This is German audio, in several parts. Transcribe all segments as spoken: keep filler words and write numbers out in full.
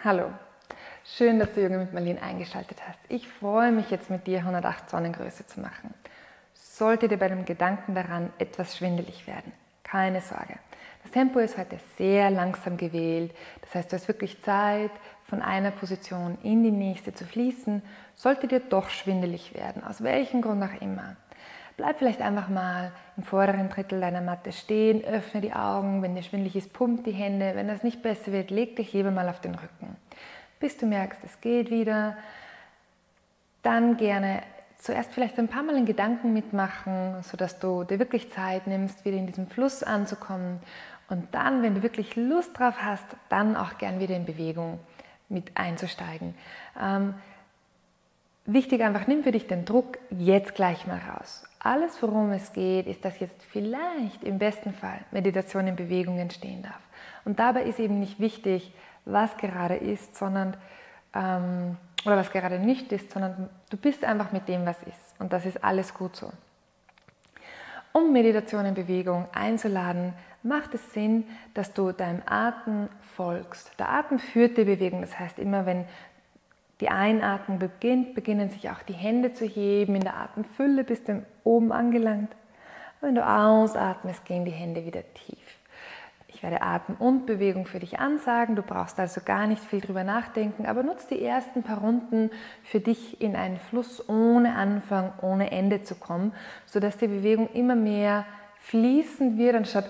Hallo, schön, dass du Yoga mit Marlene eingeschaltet hast. Ich freue mich jetzt mit dir hundertacht Sonnengröße zu machen. Sollte dir bei dem Gedanken daran etwas schwindelig werden, keine Sorge. Das Tempo ist heute sehr langsam gewählt, das heißt, du hast wirklich Zeit, von einer Position in die nächste zu fließen. Sollte dir doch schwindelig werden, aus welchem Grund auch immer. Bleib vielleicht einfach mal im vorderen Drittel deiner Matte stehen, öffne die Augen, wenn dir schwindelig ist, pump die Hände, wenn das nicht besser wird, leg dich lieber mal auf den Rücken. Bis du merkst, es geht wieder, dann gerne zuerst vielleicht ein paar Mal in Gedanken mitmachen, sodass du dir wirklich Zeit nimmst, wieder in diesem Fluss anzukommen und dann, wenn du wirklich Lust drauf hast, dann auch gern wieder in Bewegung mit einzusteigen. Ähm, Wichtig einfach, nimm für dich den Druck jetzt gleich mal raus. Alles, worum es geht, ist, dass jetzt vielleicht im besten Fall Meditation in Bewegung entstehen darf. Und dabei ist eben nicht wichtig, was gerade ist, sondern ähm, oder was gerade nicht ist, sondern du bist einfach mit dem, was ist. Und das ist alles gut so. Um Meditation in Bewegung einzuladen, macht es Sinn, dass du deinem Atem folgst. Der Atem führt die Bewegung, das heißt, immer wenn die Einatmung beginnt, beginnen sich auch die Hände zu heben. In der Atemfülle bist du oben angelangt. Wenn du ausatmest, gehen die Hände wieder tief. Ich werde Atem und Bewegung für dich ansagen. Du brauchst also gar nicht viel drüber nachdenken, aber nutz die ersten paar Runden für dich in einen Fluss ohne Anfang, ohne Ende zu kommen, sodass die Bewegung immer mehr fließend wird, anstatt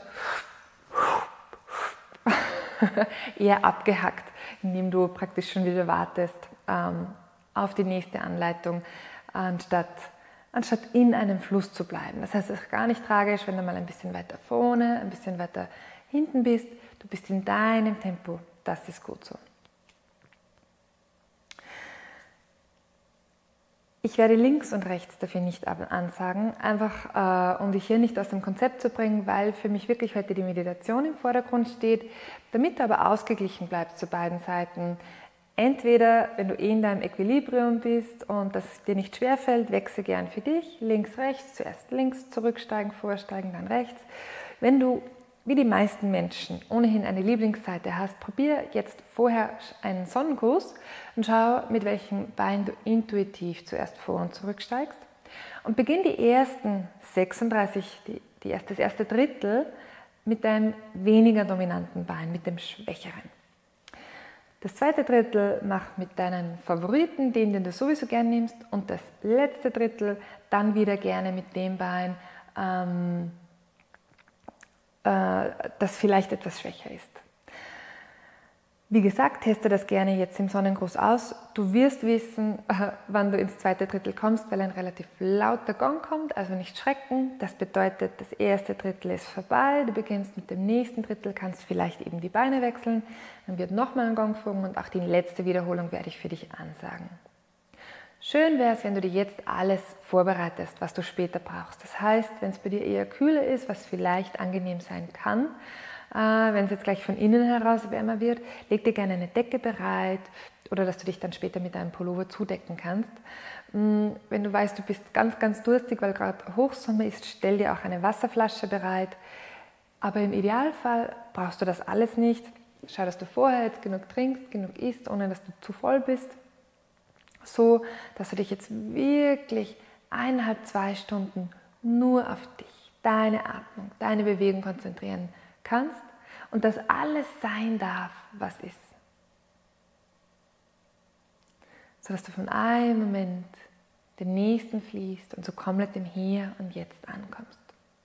eher abgehackt, indem du praktisch schon wieder wartest ähm, auf die nächste Anleitung, anstatt, anstatt in einem Fluss zu bleiben. Das heißt, es ist gar nicht tragisch, wenn du mal ein bisschen weiter vorne, ein bisschen weiter hinten bist. Du bist in deinem Tempo, das ist gut so. Ich werde links und rechts dafür nicht ansagen, einfach äh, um dich hier nicht aus dem Konzept zu bringen, weil für mich wirklich heute die Meditation im Vordergrund steht, damit du aber ausgeglichen bleibst zu beiden Seiten. Entweder, wenn du eh in deinem Equilibrium bist und das dir nicht schwerfällt, wechsle gern für dich, links, rechts, zuerst links, zurücksteigen, vorsteigen, dann rechts. Wenn du, wie die meisten Menschen, ohnehin eine Lieblingsseite hast, probier jetzt vorher einen Sonnengruß und schau, mit welchem Bein du intuitiv zuerst vor- und zurücksteigst. Und beginn die ersten sechsunddreißig, die, die erste, das erste Drittel mit deinem weniger dominanten Bein, mit dem schwächeren. Das zweite Drittel mach mit deinen Favoriten, den, den du sowieso gern nimmst, und das letzte Drittel dann wieder gerne mit dem Bein, ähm, äh, das vielleicht etwas schwächer ist. Wie gesagt, teste das gerne jetzt im Sonnengruß aus. Du wirst wissen, äh, wann du ins zweite Drittel kommst, weil ein relativ lauter Gong kommt, also nicht schrecken. Das bedeutet, das erste Drittel ist vorbei, du beginnst mit dem nächsten Drittel, kannst vielleicht eben die Beine wechseln, dann wird nochmal ein Gong folgen und auch die letzte Wiederholung werde ich für dich ansagen. Schön wäre es, wenn du dir jetzt alles vorbereitest, was du später brauchst. Das heißt, wenn es bei dir eher kühler ist, was vielleicht angenehm sein kann, äh, wenn es jetzt gleich von innen heraus wärmer wird, leg dir gerne eine Decke bereit oder dass du dich dann später mit einem Pullover zudecken kannst. Wenn du weißt, du bist ganz, ganz durstig, weil gerade Hochsommer ist, stell dir auch eine Wasserflasche bereit. Aber im Idealfall brauchst du das alles nicht. Schau, dass du vorher jetzt genug trinkst, genug isst, ohne dass du zu voll bist. So, dass du dich jetzt wirklich eineinhalb, zwei Stunden nur auf dich, deine Atmung, deine Bewegung konzentrieren kannst und dass alles sein darf, was ist. So dass du von einem Moment den nächsten fließt und so komplett im Hier und Jetzt ankommst.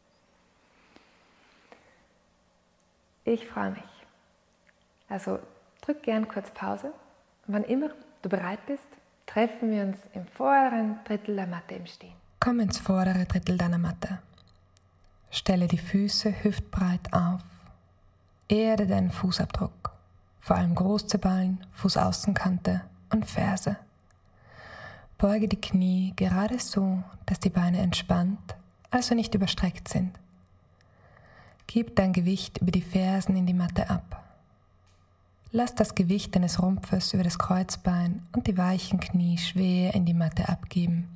Ich freue mich. Also drück gern kurz Pause und wann immer du bereit bist, treffen wir uns im vorderen Drittel der Matte im Stehen. Komm ins vordere Drittel deiner Matte. Stelle die Füße hüftbreit auf. Erde deinen Fußabdruck, vor allem Großzehballen, Fußaußenkante und Ferse. Beuge die Knie gerade so, dass die Beine entspannt, also nicht überstreckt sind. Gib dein Gewicht über die Fersen in die Matte ab. Lass das Gewicht deines Rumpfes über das Kreuzbein und die weichen Knie schwer in die Matte abgeben.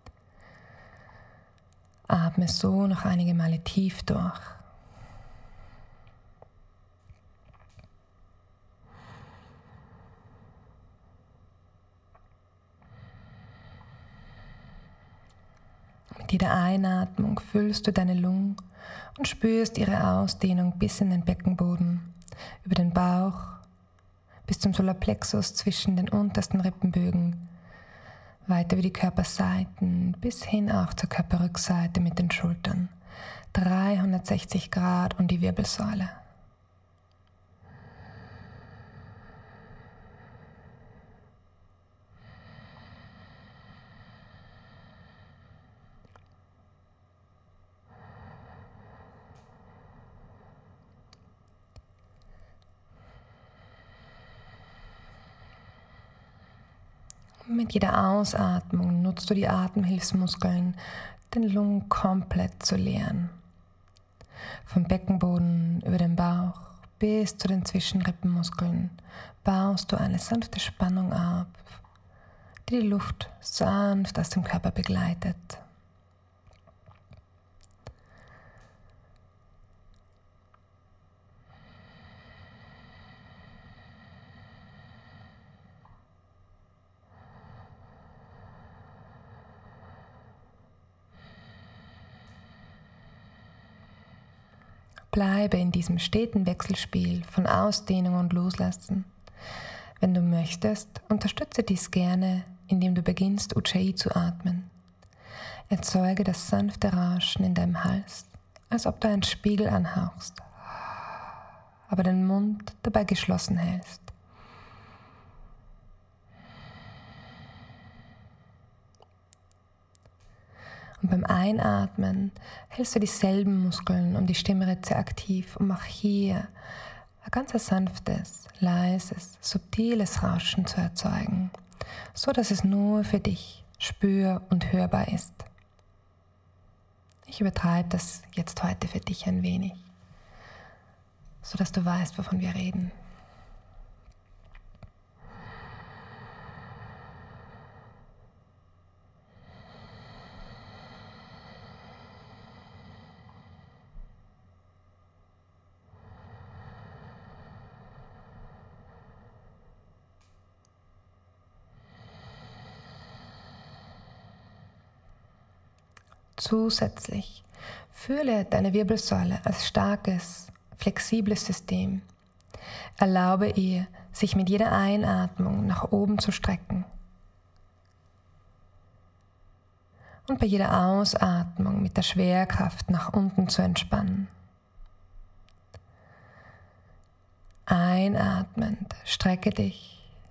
Atme so noch einige Male tief durch. jeder Einatmung füllst du deine Lungen und spürst ihre Ausdehnung bis in den Beckenboden, über den Bauch, bis zum Solarplexus zwischen den untersten Rippenbögen, weiter über die Körperseiten bis hin auch zur Körperrückseite mit den Schultern. dreihundertsechzig Grad um die Wirbelsäule. Mit jeder Ausatmung nutzt du die Atemhilfsmuskeln, den Lungen komplett zu leeren. Vom Beckenboden über den Bauch bis zu den Zwischenrippenmuskeln baust du eine sanfte Spannung auf, die die Luft sanft aus dem Körper begleitet. Bleibe in diesem steten Wechselspiel von Ausdehnung und Loslassen. Wenn du möchtest, unterstütze dies gerne, indem du beginnst, Ujjayi zu atmen. Erzeuge das sanfte Rauschen in deinem Hals, als ob du einen Spiegel anhauchst, aber den Mund dabei geschlossen hältst. Und beim Einatmen hältst du dieselben Muskeln um die Stimmritze aktiv, um auch hier ein ganz sanftes, leises, subtiles Rauschen zu erzeugen, so dass es nur für dich spür- und hörbar ist. Ich übertreibe das jetzt heute für dich ein wenig, so dass du weißt, wovon wir reden. Zusätzlich fühle deine Wirbelsäule als starkes, flexibles System. Erlaube ihr, sich mit jeder Einatmung nach oben zu strecken. Und bei jeder Ausatmung mit der Schwerkraft nach unten zu entspannen. Einatmend strecke dich.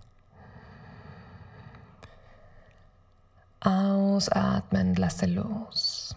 Ausatmend lasse los.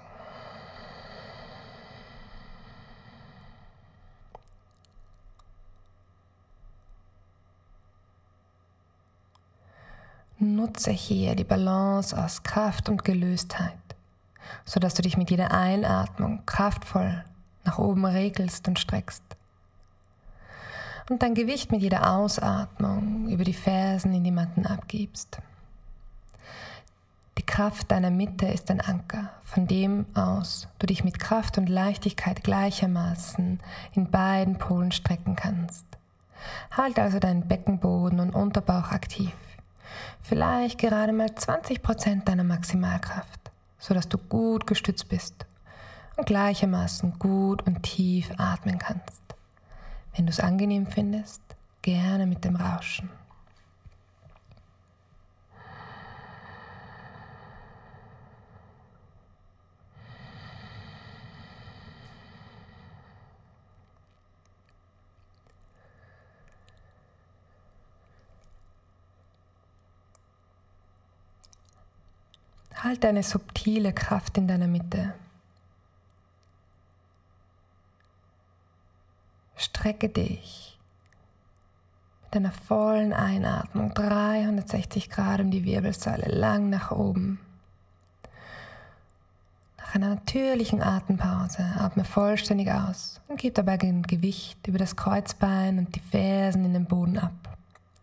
Nutze hier die Balance aus Kraft und Gelöstheit, sodass du dich mit jeder Einatmung kraftvoll nach oben regelst und streckst. Und dein Gewicht mit jeder Ausatmung über die Fersen in die Matten abgibst. Die Kraft deiner Mitte ist ein Anker, von dem aus du dich mit Kraft und Leichtigkeit gleichermaßen in beiden Polen strecken kannst. Halte also deinen Beckenboden und Unterbauch aktiv. Vielleicht gerade mal zwanzig Prozent deiner Maximalkraft, sodass du gut gestützt bist und gleichermaßen gut und tief atmen kannst. Wenn du es angenehm findest, gerne mit dem Rauschen. Halte eine subtile Kraft in deiner Mitte. Strecke dich mit einer vollen Einatmung dreihundertsechzig Grad um die Wirbelsäule lang nach oben. Nach einer natürlichen Atempause atme vollständig aus und gib dabei ein Gewicht über das Kreuzbein und die Fersen in den Boden ab.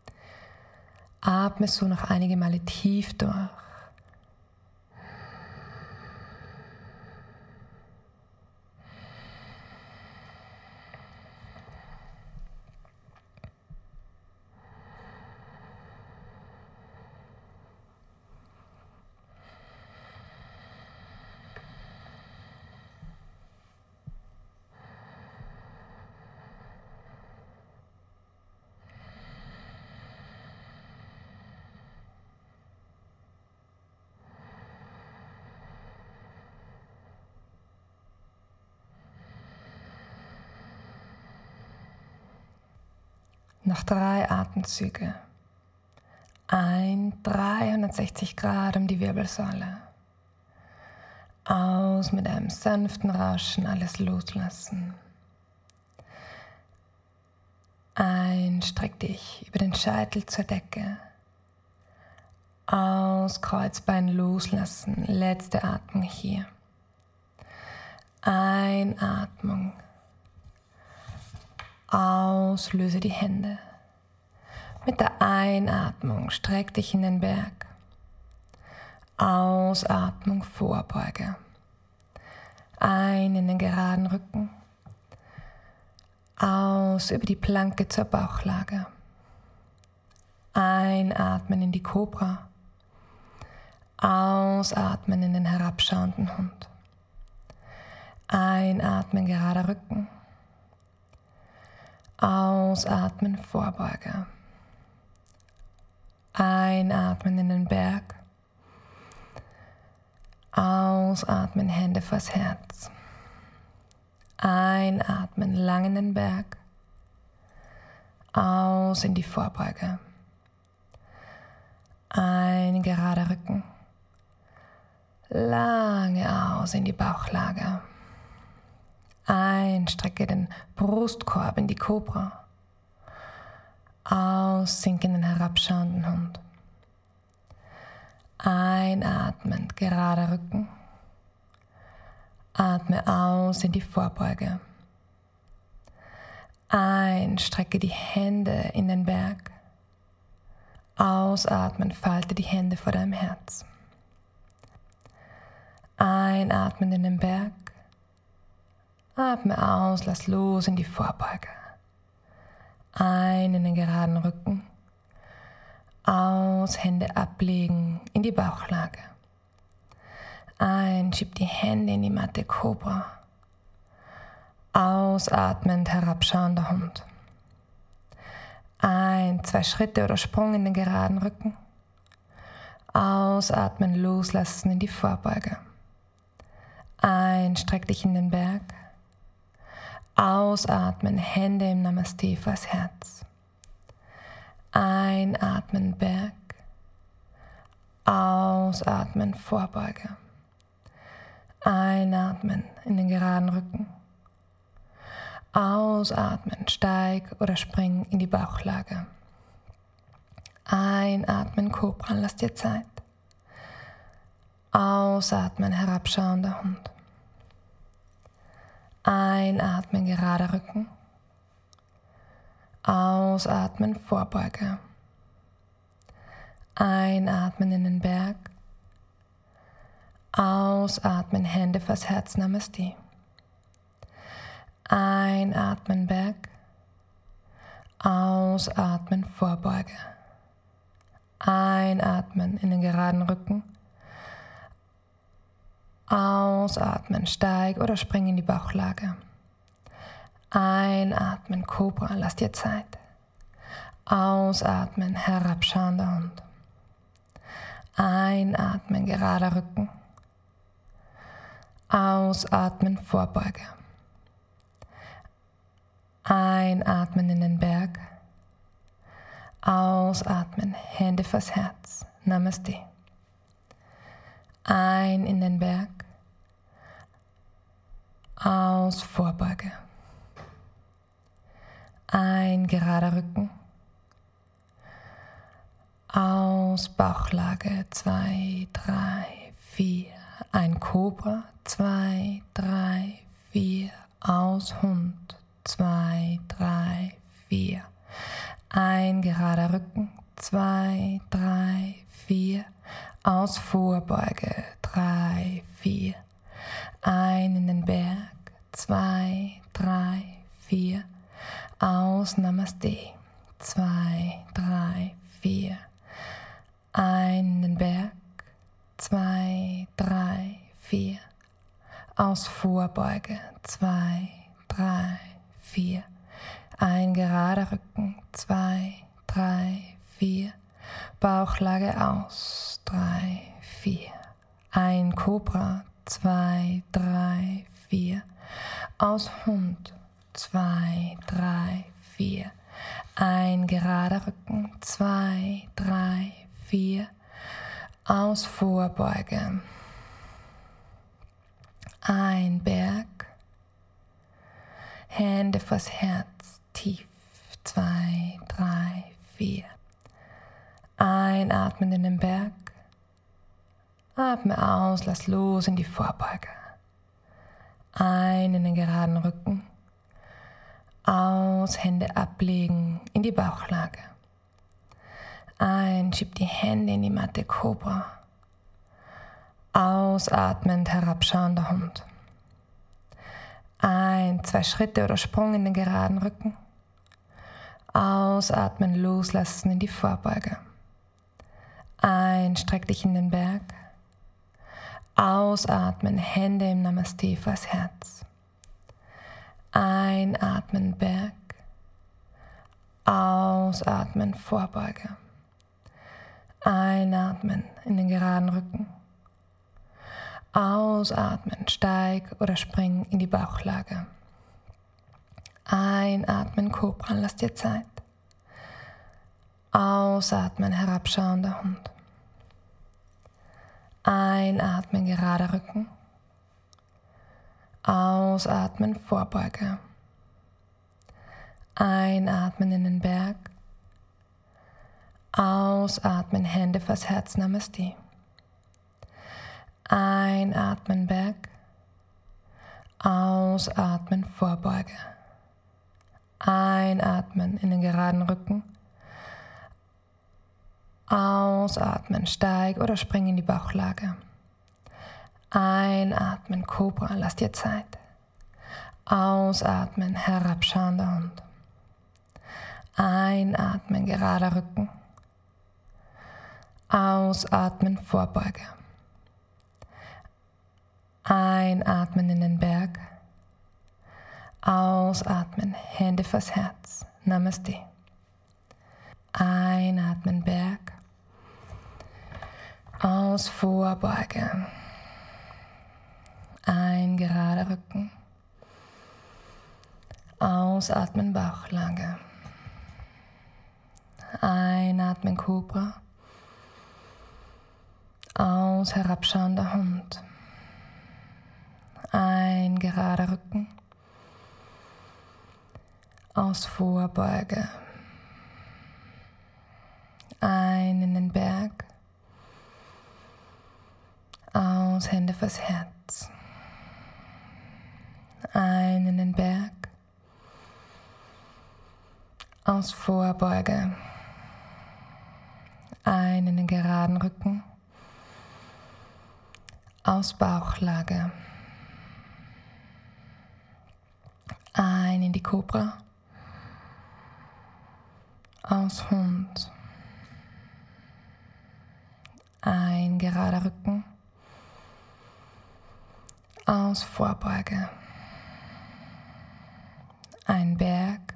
Atme so noch einige Male tief durch. Noch drei Atemzüge. Ein, dreihundertsechzig Grad um die Wirbelsäule. Aus mit einem sanften Rauschen, alles loslassen. Ein, streck dich über den Scheitel zur Decke. Aus, Kreuzbein loslassen, letzte Atmung hier. Einatmung. Aus, löse die Hände. Mit der Einatmung streck dich in den Berg. Ausatmung, Vorbeuge. Ein in den geraden Rücken. Aus über die Planke zur Bauchlage. Einatmen in die Kobra. Ausatmen in den herabschauenden Hund. Einatmen, gerader Rücken. Ausatmen, Vorbeuge. Einatmen in den Berg. Ausatmen, Hände vors Herz. Einatmen, lang in den Berg. Aus in die Vorbeuge. Ein, gerader Rücken. Lange aus in die Bauchlage. Ein, strecke den Brustkorb in die Kobra. Aus, sink in den herabschauenden Hund. Einatmend, gerader Rücken. Atme aus in die Vorbeuge. Ein, strecke die Hände in den Berg. Ausatmen, falte die Hände vor deinem Herz. Einatmen in den Berg. Atme aus, lass los in die Vorbeuge. Ein in den geraden Rücken. Aus, Hände ablegen in die Bauchlage. Ein, schieb die Hände in die Matte Kobra. Ausatmend, herabschauender Hund. Ein, zwei Schritte oder Sprung in den geraden Rücken. Ausatmen, loslassen in die Vorbeuge. Ein, streck dich in den Berg. Ausatmen, Hände im Namaste vors Herz. Einatmen, Berg. Ausatmen, Vorbeuge. Einatmen in den geraden Rücken. Ausatmen, steig oder spring in die Bauchlage. Einatmen, Kobra, lass dir Zeit. Ausatmen, herabschauender Hund. Einatmen, gerader Rücken. Ausatmen, Vorbeuge. Einatmen in den Berg. Ausatmen, Hände vors Herz, Namaste. Einatmen, Berg. Ausatmen, Vorbeuge. Einatmen in den geraden Rücken. Ausatmen, steig oder spring in die Bauchlage. Einatmen, Kobra, lass dir Zeit. Ausatmen, herabschauender Hund. Einatmen, gerader Rücken. Ausatmen, Vorbeuge. Einatmen in den Berg. Ausatmen, Hände vors Herz. Namaste. Ein in den Berg. Aus, Vorbeuge. Ein, gerader Rücken. Aus, Bauchlage. Zwei, drei, vier. Ein Kobra. Zwei, drei, vier. Aus, Hund. Zwei, drei, vier. Ein, gerader Rücken. Zwei, drei, vier. Aus, Vorbeuge. Drei, vier. Ein in den Berg. Zwei, drei, vier. Aus, Namaste. Zwei, drei, vier. Ein in den Berg. Zwei, drei, vier. Aus, Vorbeuge. Zwei, drei, vier. Ein gerader Rücken. Zwei, drei, vier. Bauchlage aus. Drei, vier. Ein Kobra. Zwei, drei, vier. Aus, Hund. Zwei, drei, vier. Ein gerader Rücken, zwei, drei, vier, aus Vorbeuge. Ein Berg, Hände vors Herz, tief, zwei, drei, vier. Einatmen in den Berg, atme aus, lass los in die Vorbeuge. Ein in den geraden Rücken, aus, Hände ablegen in die Bauchlage. Ein, schieb die Hände in die Matte Cobra. Ausatmend herabschauender Hund. Ein, zwei Schritte oder Sprung in den geraden Rücken. Ausatmen, loslassen in die Vorbeuge. Ein, streck dich in den Berg. Ausatmen, Hände im Namaste vors Herz. Einatmen, Berg. Ausatmen, Vorbeuge. Einatmen in den geraden Rücken. Ausatmen, steig oder spring in die Bauchlage. Einatmen, Cobra, lass dir Zeit. Ausatmen, herabschauender Hund. Einatmen, gerader Rücken. Ausatmen, Vorbeuge. Einatmen in den Berg. Ausatmen, Hände vors Herz, Namaste. Einatmen, Berg. Ausatmen, Vorbeuge. Einatmen in den geraden Rücken. Ausatmen, steig oder spring in die Bauchlage. Einatmen, Cobra, lass dir Zeit. Ausatmen, herabschauender Hund. Einatmen, gerader Rücken. Ausatmen, Vorbeuge. Einatmen in den Berg. Ausatmen, Hände vors Herz. Namaste. Einatmen, Berg. Aus Vorbeuge. Ein gerader Rücken. Ausatmen, Bauchlage. Einatmen, Cobra. Aus, herabschauender Hund. Ein gerader Rücken. Aus Vorbeuge. Ein in den Berg. Aus, Hände vors Herz. Ein in den Berg. Aus Vorbeuge. Ein in den geraden Rücken. Aus Bauchlage. Ein in die Cobra. Aus Hund. Ein gerader Rücken. Aus Vorbeuge. Ein Berg.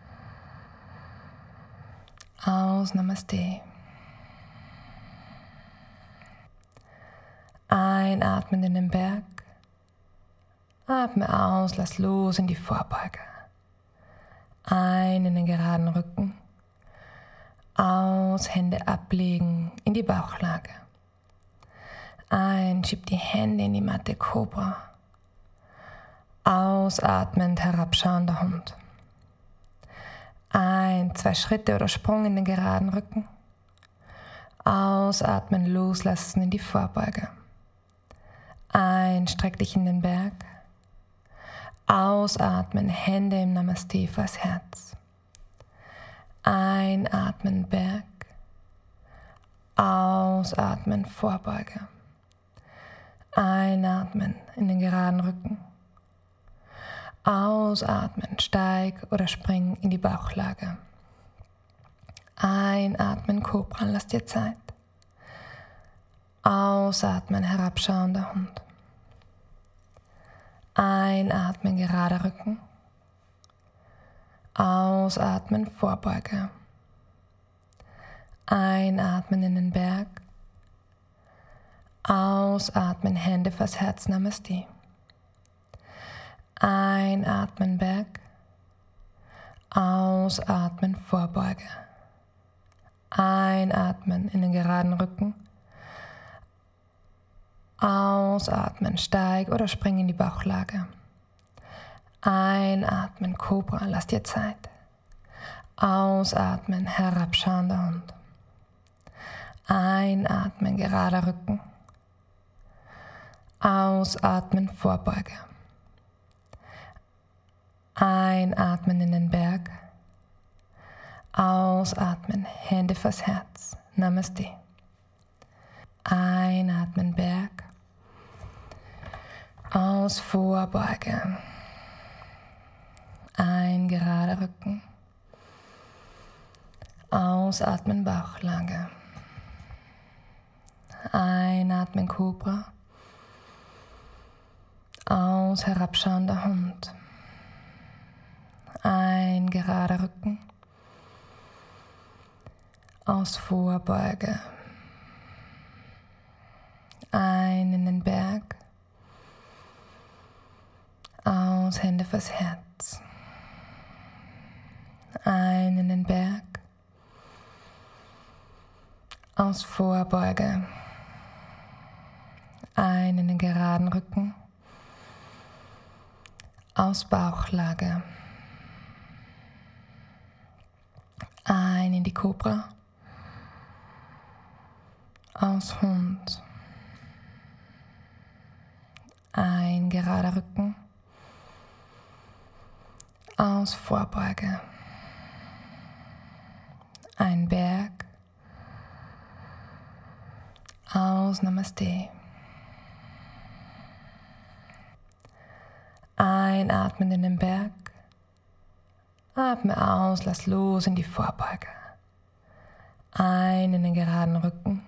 Aus Namaste. Einatmen in den Berg. Atme aus, lass los in die Vorbeuge. Ein in den geraden Rücken. Aus, Hände ablegen in die Bauchlage. Ein, schieb die Hände in die Matte Cobra. Ausatmend herabschauender Hund. Ein, zwei Schritte oder Sprung in den geraden Rücken. Ausatmen, loslassen in die Vorbeuge. Ein, streck dich in den Berg. Ausatmen, Hände im Namaste vors Herz. Einatmen, Berg. Ausatmen, Vorbeuge. Einatmen in den geraden Rücken. Ausatmen, steig oder spring in die Bauchlage. Einatmen, Cobra, lass dir Zeit. Ausatmen, herabschauender Hund. Einatmen, gerader Rücken. Ausatmen, Vorbeuge. Einatmen in den Berg. Ausatmen, Hände vors Herz, Namaste. Einatmen, Berg. Ausatmen, Vorbeuge. Einatmen in den geraden Rücken. Ausatmen, steig oder spring in die Bauchlage. Einatmen, Kobra, lass dir Zeit. Ausatmen, herabschauender Hund. Einatmen, gerader Rücken. Ausatmen, Vorbeuge. Einatmen in den Berg. Ausatmen, Hände vors Herz. Namaste. Einatmen, Berg. Aus, Vorbeuge. Ein, gerader Rücken. Ausatmen, Bauchlage. Einatmen, Kobra. Aus, herabschauender Hund. Ein, gerader Rücken. Aus, Vorbeuge. Ein in den Berg. Aus, Hände vors Herz. Ein in den Berg. Aus, Vorbeuge. Ein in den geraden Rücken. Aus, Bauchlage. Ein in die Kobra. Aus, Hund. Ein, gerader Rücken. Aus, Vorbeuge. Ein, Berg. Aus, Namaste. Einatmen in den Berg. Atme aus, lass los in die Vorbeuge. Ein in den geraden Rücken.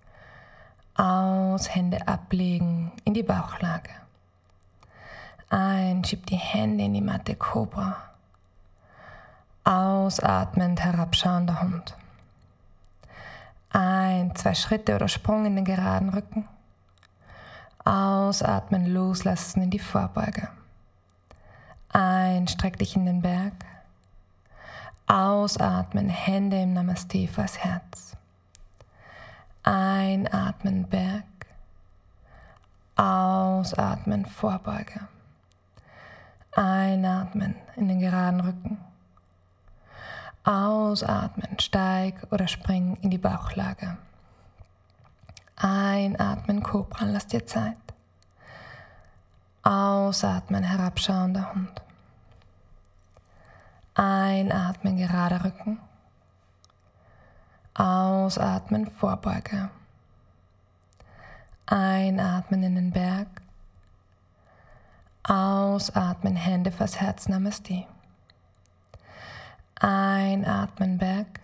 Aus, Hände ablegen in die Bauchlage. Ein, schieb die Hände in die Matte, Kobra. Ausatmend, herabschauender Hund. Ein, zwei Schritte oder Sprung in den geraden Rücken. Ausatmen, loslassen in die Vorbeuge. Ein, streck dich in den Berg. Ausatmen, Hände im Namaste vors Herz. Einatmen, Berg. Ausatmen, Vorbeuge. Einatmen in den geraden Rücken. Ausatmen, steig oder spring in die Bauchlage. Einatmen, Kobra, lass dir Zeit. Ausatmen, herabschauender Hund. Einatmen, gerader Rücken. Ausatmen, Vorbeuge. Einatmen in den Berg. Ausatmen, Hände vors Herz, Namaste. Einatmen, Berg.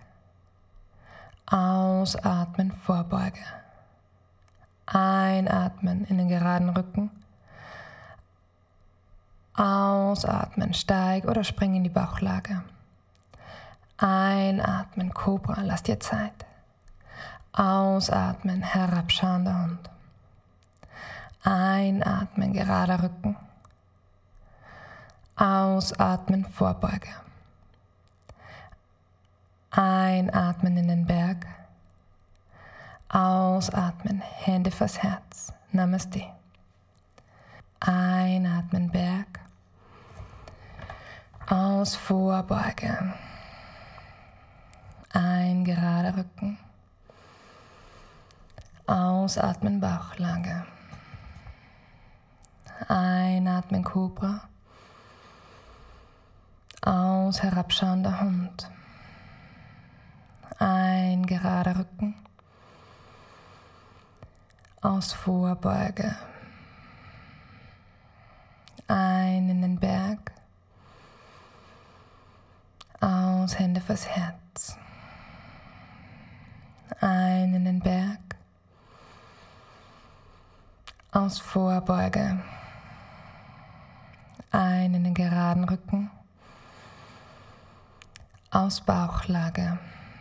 Ausatmen, Vorbeuge. Einatmen in den geraden Rücken. Ausatmen, steig oder spring in die Bauchlage. Einatmen, Kobra, lass dir Zeit. Ausatmen, herabschauender Hund. Einatmen, gerader Rücken. Ausatmen, Vorbeuge. Einatmen in den Berg. Ausatmen, Hände vors Herz. Namaste. Einatmen, Berg. Aus, Vorbeuge. Ein, gerader Rücken. Ausatmen, Bauchlage. Einatmen, Kobra. Aus, herabschauender Hund. Ein, gerader Rücken. Aus, Vorbeuge. Ein in den Berg. Aus, Hände vors Herz. Ein in den Berg. Aus, Vorbeuge. Ein in den geraden Rücken. Aus, Bauchlage.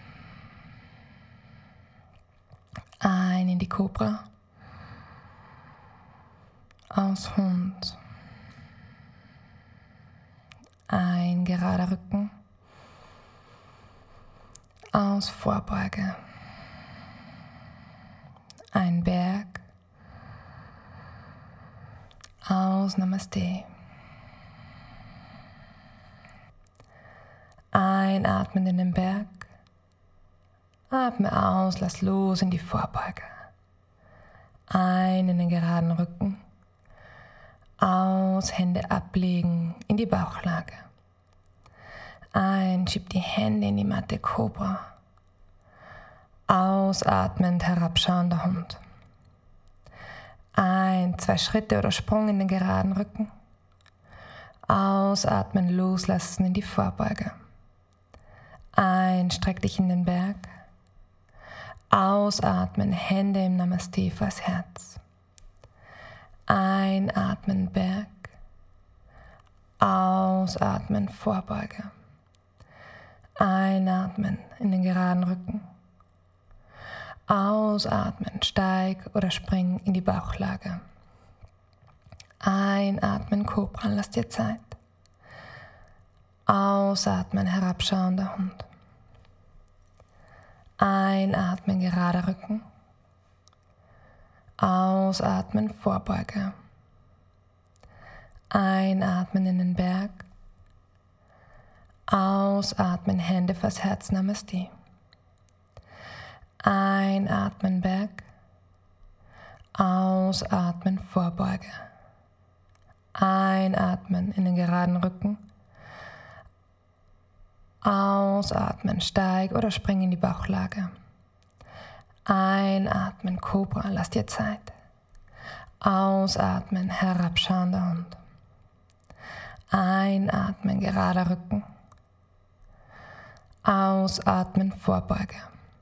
Ein in die Kobra. Aus, Hund. Ein, gerader Rücken. Aus, Vorbeuge. Ein Berg. Aus, Namaste. Einatmen in den Berg. Atme aus, lass los in die Vorbeuge. Ein in den geraden Rücken. Aus, Hände ablegen in die Bauchlage. Ein, schieb die Hände in die Matte Cobra. Ausatmend herabschauender Hund. Ein, zwei Schritte oder Sprung in den geraden Rücken. Ausatmen, loslassen in die Vorbeuge. Ein, streck dich in den Berg. Ausatmen, Hände im Namaste vors Herz. Einatmen, Berg. Ausatmen, Vorbeuge. Einatmen in den geraden Rücken. Ausatmen, steig oder spring in die Bauchlage. Einatmen, Cobra, lass dir Zeit. Ausatmen, herabschauender Hund. Einatmen, gerader Rücken. Ausatmen, Vorbeuge. Einatmen in den Berg. Ausatmen, Hände vors Herz, Namaste. Einatmen, Berg. Ausatmen, Vorbeuge. Einatmen in den geraden Rücken. Ausatmen, steig oder spring in die Bauchlage. Einatmen, Cobra, lass dir Zeit. Ausatmen, herabschauender Hund. Einatmen, gerader Rücken. Ausatmen, Vorbeuge.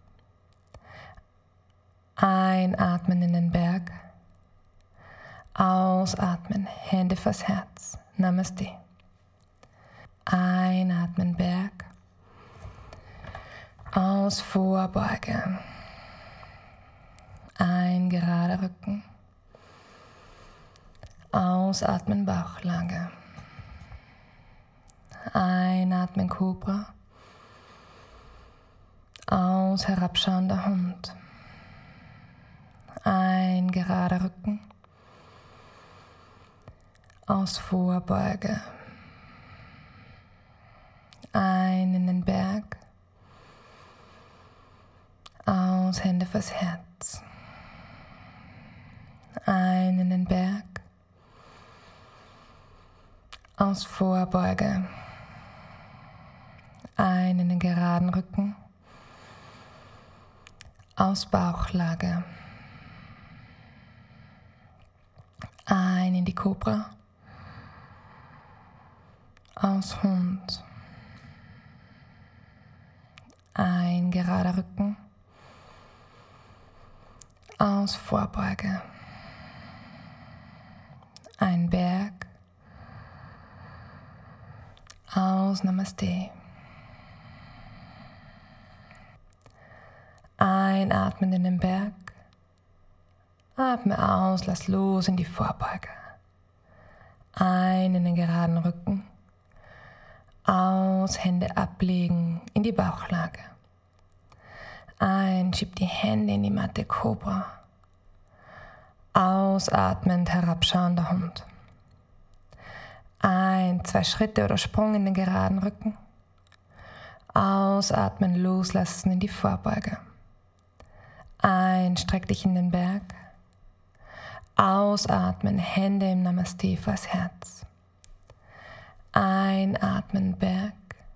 Einatmen in den Berg. Ausatmen, Hände vors Herz. Namaste. Einatmen, Berg. Aus, Vorbeuge. Ein, gerader Rücken. Ausatmen, Bauchlage. Einatmen, Cobra. Aus, herabschauender Hund. Ein, gerader Rücken. Aus, Vorbeuge. Ein in den Berg. Aus, Hände vors Herz. Ein in den Berg. Aus, Vorbeuge. Ein in den geraden Rücken. Aus, Bauchlage. Ein in die Cobra. Aus, Hund. Ein, gerader Rücken. Aus, Vorbeuge. Ein Berg. Aus, Namaste. Einatmen in den Berg. Atme aus, lass los in die Vorbeuge. Ein in den geraden Rücken. Aus, Hände ablegen in die Bauchlage. Ein, schieb die Hände in die Matte Cobra. Ausatmend, herabschauender Hund. Ein, zwei Schritte oder Sprung in den geraden Rücken. Ausatmen, loslassen in die Vorbeuge. Ein, streck dich in den Berg. Ausatmen, Hände im Namaste vors Herz. Einatmen, Berg.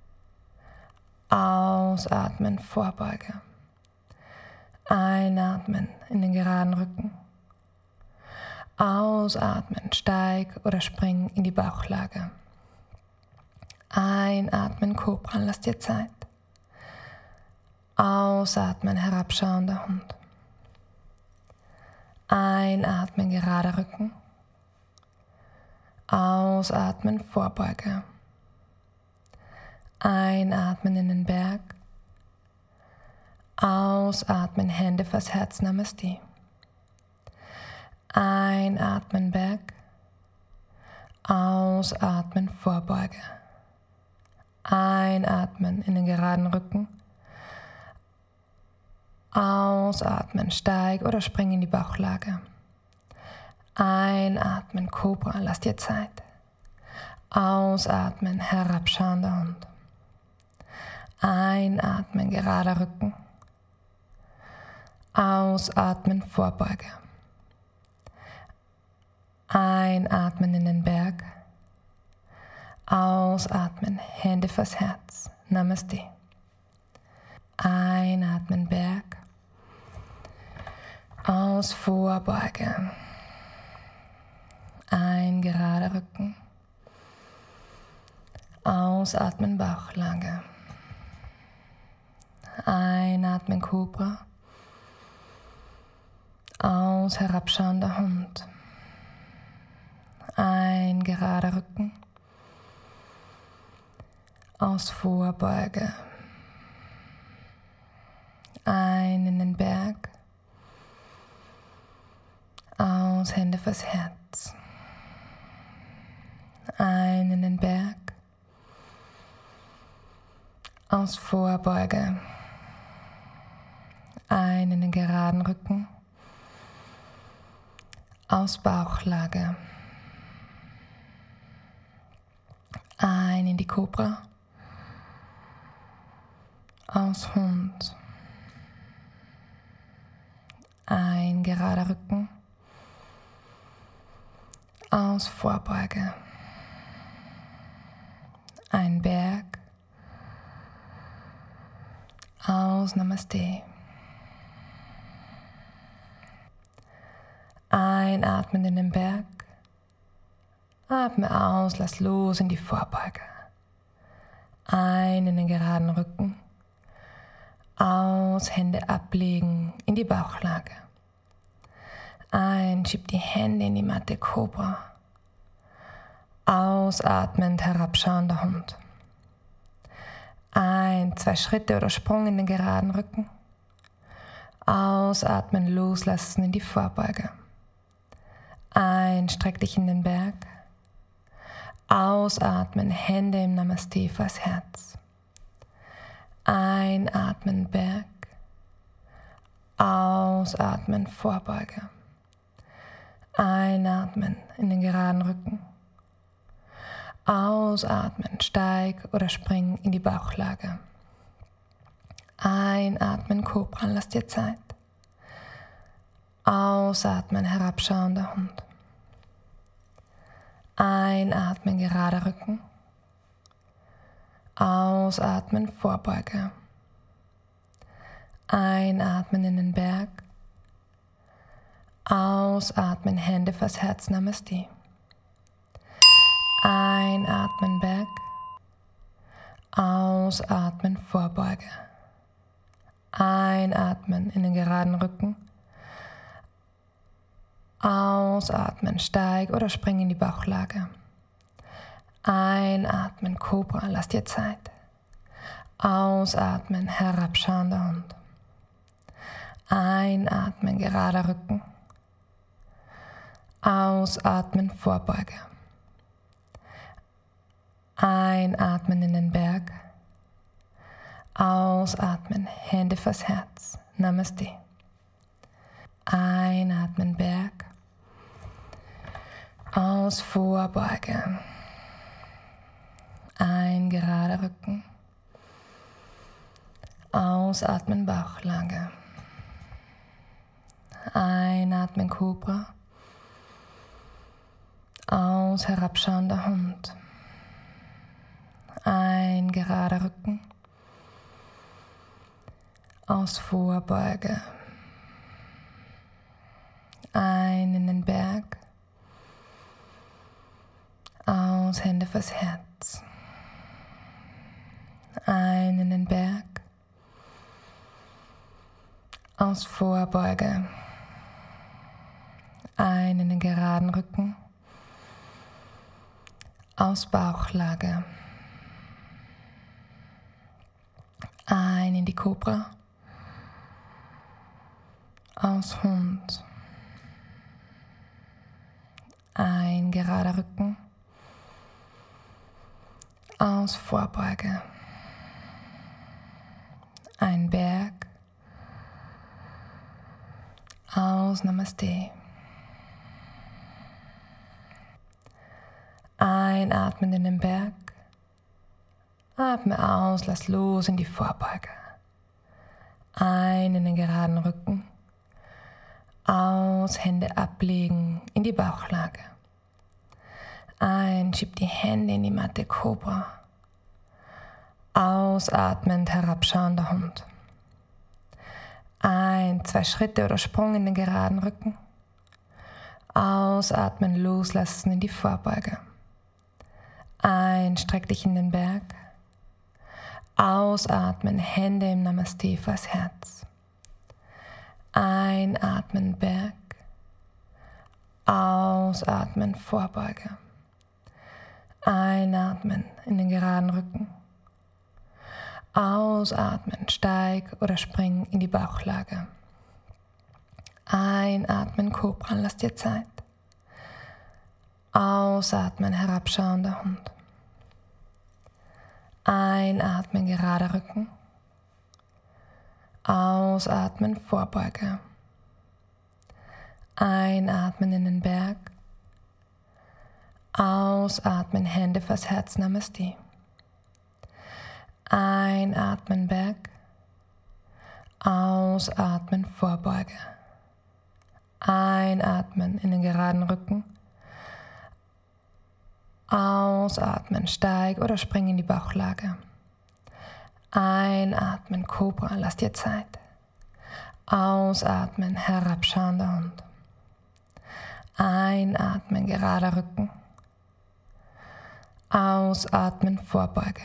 Ausatmen, Vorbeuge. Einatmen in den geraden Rücken. Ausatmen, steig oder spring in die Bauchlage. Einatmen, Cobra, lass dir Zeit. Ausatmen, herabschauender Hund. Einatmen, gerader Rücken. Ausatmen, Vorbeuge. Einatmen in den Berg. Ausatmen, Hände vors Herz, Namaste. Einatmen, Berg. Ausatmen, Vorbeuge. Einatmen in den geraden Rücken. Ausatmen, steig oder spring in die Bauchlage. Einatmen, Kobra, lass dir Zeit. Ausatmen, herabschauender Hund. Einatmen, gerader Rücken. Ausatmen, Vorbeuge. Einatmen in den Berg. Ausatmen, Hände vors Herz. Namaste. Einatmen, Berg. Aus, Vorbeuge. Ein, gerader Rücken. Ausatmen, Bauchlage. Einatmen, Kobra. Aus, herabschauender Hund. Ein, gerader Rücken. Aus, Vorbeuge. Ein in den Berg. Aus, Hände vors Herz. Ein in den Berg. Aus, Vorbeuge. Ein in den geraden Rücken. Aus, Bauchlage. Ein in die Kobra. Aus, Hund. Ein, gerader Rücken. Aus, Vorbeuge. Ein, Berg. Aus, Namaste. Einatmen in den Berg. Atme aus, lass los in die Vorbeuge. Ein in den geraden Rücken. Aus, Hände ablegen in die Bauchlage. Ein, schieb die Hände in die Matte, Kobra. Ausatmend, herabschauender Hund. Ein, zwei Schritte oder Sprung in den geraden Rücken. Ausatmen, loslassen in die Vorbeuge. Ein, streck dich in den Berg. Ausatmen, Hände im Namaste vors Herz. Einatmen, Berg. Ausatmen, Vorbeuge. Einatmen in den geraden Rücken. Ausatmen, steig oder spring in die Bauchlage. Einatmen, Kobra, lass dir Zeit. Ausatmen, herabschauender Hund. Einatmen, gerader Rücken. Ausatmen, Vorbeuge. Einatmen in den Berg. Ausatmen, Hände vors Herz, Namaste. Einatmen, Berg. Ausatmen, Vorbeuge. Einatmen in den geraden Rücken. Ausatmen, steig oder spring in die Bauchlage. Einatmen, Kobra, lass dir Zeit. Ausatmen, herabschauender Hund. Einatmen, gerader Rücken. Ausatmen, Vorbeuge. Einatmen in den Berg. Ausatmen, Hände vors Herz. Namaste. Einatmen, Berg. Aus, Vorbeuge. Ein, gerader Rücken. Ausatmen, Bauchlage. Einatmen, Kobra. Aus, herabschauender Hund. Ein, gerader Rücken. Aus, Vorbeuge. Ein in den Berg. Aus, Hände vors Herz. Ein in den Berg. Aus, Vorbeuge. Ein in den geraden Rücken. Aus, Bauchlage. Ein in die Kobra. Aus, Hund. Ein, gerader Rücken. Aus, Vorbeuge. Ein, Berg. Aus, Namaste. Einatmen in den Berg. Atme aus, lass los in die Vorbeuge. Ein in den geraden Rücken. Aus, Hände ablegen in die Bauchlage. Ein, schieb die Hände in die Matte Cobra. Ausatmend herabschauender Hund. Ein, zwei Schritte oder Sprung in den geraden Rücken. Ausatmen, loslassen in die Vorbeuge. Ein, streck dich in den Berg. Ausatmen, Hände im Namaste vors Herz. Einatmen, Berg. Ausatmen, Vorbeuge. Einatmen in den geraden Rücken. Ausatmen, steig oder spring in die Bauchlage. Einatmen, Cobra, lass dir Zeit. Ausatmen, herabschauender Hund. Einatmen, gerader Rücken. Ausatmen, Vorbeuge. Einatmen in den Berg. Ausatmen, Hände vors Herz, Namaste. Einatmen, Berg. Ausatmen, Vorbeuge. Einatmen in den geraden Rücken. Ausatmen, steig oder spring in die Bauchlage. Einatmen, Cobra, lass dir Zeit. Ausatmen, herabschauender Hund. Einatmen, gerader Rücken. Ausatmen, Vorbeuge.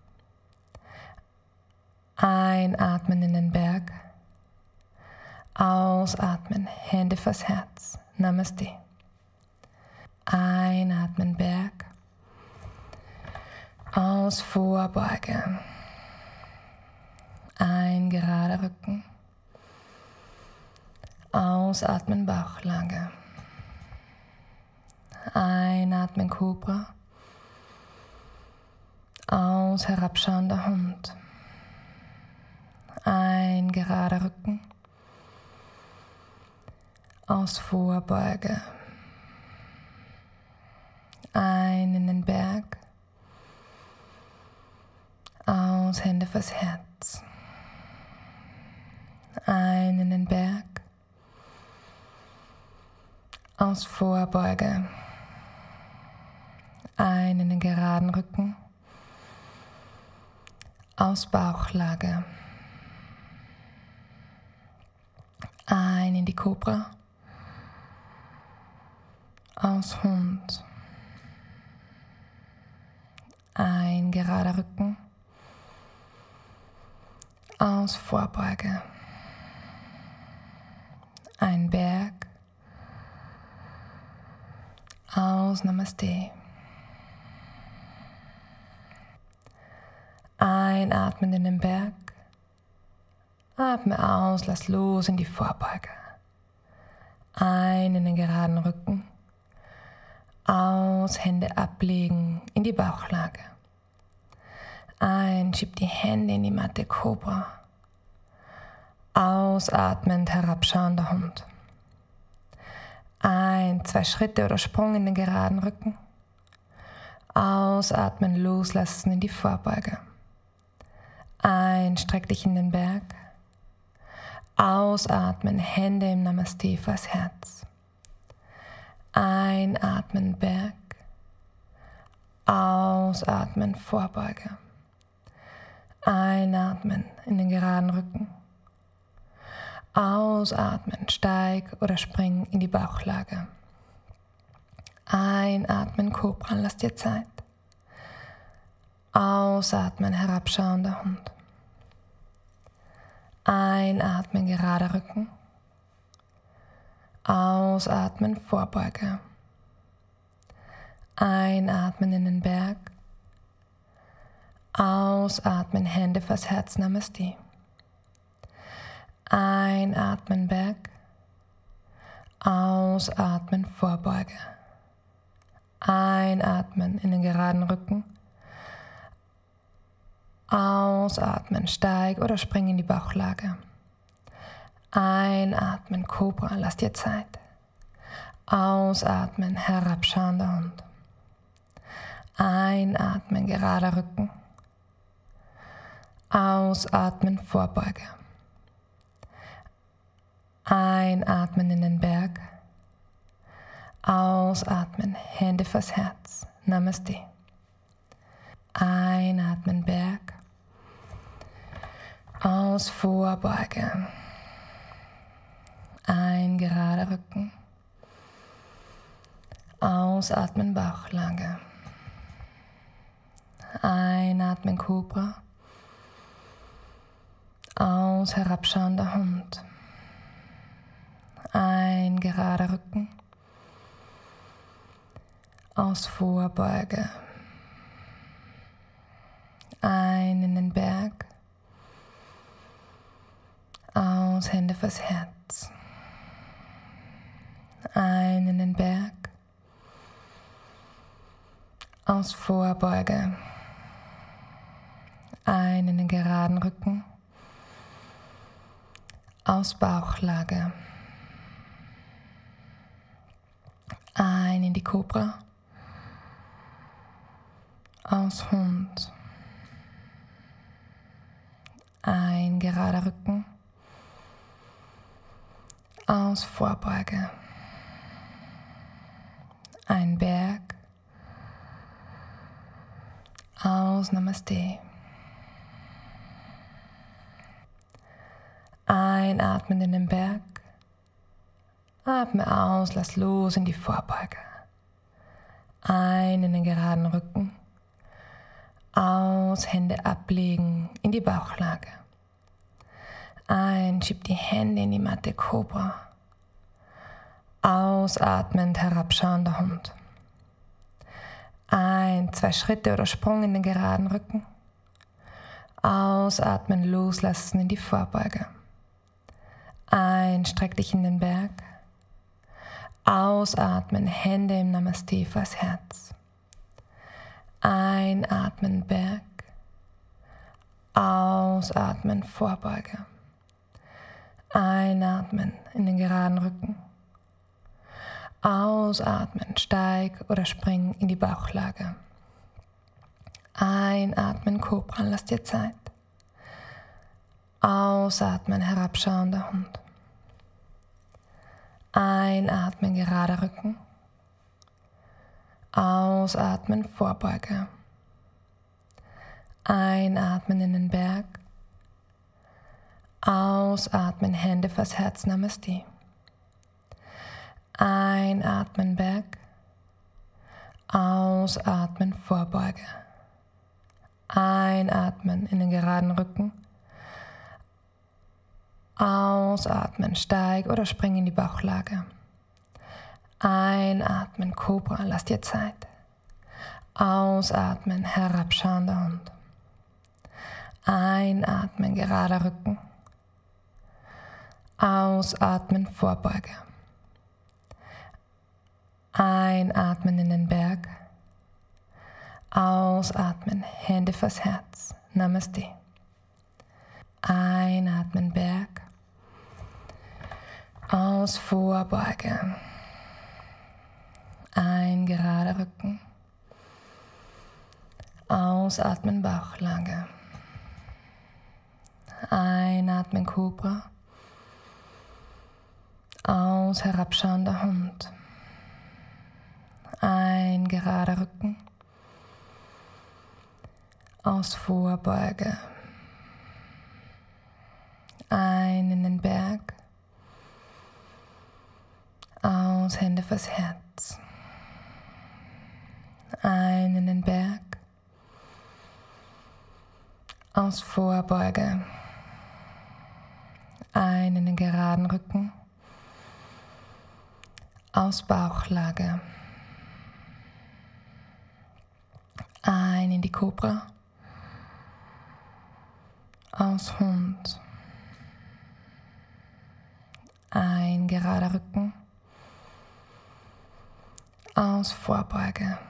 Einatmen in den Berg. Ausatmen, Hände vors Herz. Namaste. Einatmen, Berg. Aus, Vorbeuge. Ein, gerader Rücken. Ausatmen, Bauchlage. Einatmen, Cobra. Aus, herabschauender Hund. Ein, gerader Rücken. Aus, Vorbeuge. Ein in den Berg. Aus, Hände vors Herz. Ein in den Berg. Aus, Vorbeuge. Ein in den geraden Rücken. Aus, Bauchlage. Ein in die Cobra. Aus, Hund. Ein, gerader Rücken. Aus, Vorbeuge. Ein, Berg. Aus, Namaste. Einatmen in den Berg. Atme aus, lass los in die Vorbeuge. Ein in den geraden Rücken. Aus, Hände ablegen in die Bauchlage. Ein, schieb die Hände in die Matte Cobra. Ausatmend, herabschauender Hund. Ein, zwei Schritte oder Sprung in den geraden Rücken. Ausatmen, loslassen in die Vorbeuge. Ein, streck dich in den Berg. Ausatmen, Hände im Namaste vors Herz. Einatmen, Berg. Ausatmen, Vorbeuge. Einatmen in den geraden Rücken. Ausatmen, steig oder spring in die Bauchlage. Einatmen, Cobra, lass dir Zeit. Ausatmen, herabschauender Hund. Einatmen, gerader Rücken. Ausatmen, Vorbeuge. Einatmen in den Berg. Ausatmen, Hände vors Herz, Namaste. Einatmen, Berg. Ausatmen, Vorbeuge. Einatmen in den geraden Rücken. Ausatmen, steig oder spring in die Bauchlage. Einatmen, Kobra, lass dir Zeit. Ausatmen, herabschauender Hund. Einatmen, gerader Rücken. Ausatmen, Vorbeuge. Einatmen in den Berg. Ausatmen, Hände vors Herz. Namaste. Einatmen, Berg. Aus, Vorbeuge. Ein, gerader Rücken. Ausatmen, Bauchlage. Einatmen, Kobra. Aus, herabschauender Hund. Ein, gerader Rücken. Aus, Vorbeuge. Ein in den Berg. Aus, Hände vors Herz. Ein in den Berg. Aus, Vorbeuge. Ein in den geraden Rücken. Aus, Bauchlage. Ein in die Kobra. Aus, Hund. Ein, gerader Rücken. Aus, Vorbeuge. Ein, Berg. Aus, Namaste. Einatmen in den Berg. Atme aus, lass los in die Vorbeuge. Ein in den geraden Rücken. Aus, Hände ablegen in die Bauchlage. Ein, schieb die Hände in die Matte, Kobra. Ausatmend, herabschauender Hund. Ein, zwei Schritte oder Sprung in den geraden Rücken. Ausatmen, loslassen in die Vorbeuge. Ein, streck dich in den Berg. Ausatmen, Hände im Namaste vors Herz. Einatmen, Berg. Ausatmen, Vorbeuge. Einatmen in den geraden Rücken. Ausatmen, steig oder spring in die Bauchlage. Einatmen, Kobra, lass dir Zeit. Ausatmen, herabschauender Hund. Einatmen, gerader Rücken. Ausatmen, Vorbeuge. Einatmen in den Berg. Ausatmen, Hände vors Herz, Namaste. Einatmen, Berg. Ausatmen, Vorbeuge. Einatmen in den geraden Rücken. Ausatmen, steig oder spring in die Bauchlage. Einatmen, Kobra, lass dir Zeit. Ausatmen, herabschauender Hund. Einatmen, gerader Rücken. Ausatmen, Vorbeuge. Einatmen in den Berg. Ausatmen, Hände vors Herz. Namaste. Einatmen, Berg. Aus, Vorbeuge. Ein, gerader Rücken. Ausatmen, Bauchlage. Einatmen, Kobra. Aus, herabschauender Hund. Ein, gerader Rücken. Aus, Vorbeuge. Ein in den Berg. Aus, Hände vors Herz. Ein in den Berg. Aus, Vorbeuge. Ein in den geraden Rücken. Aus, Bauchlage. Ein in die Kobra. Aus, Hund. Ein, gerader Rücken. Aus, Vorbeuge.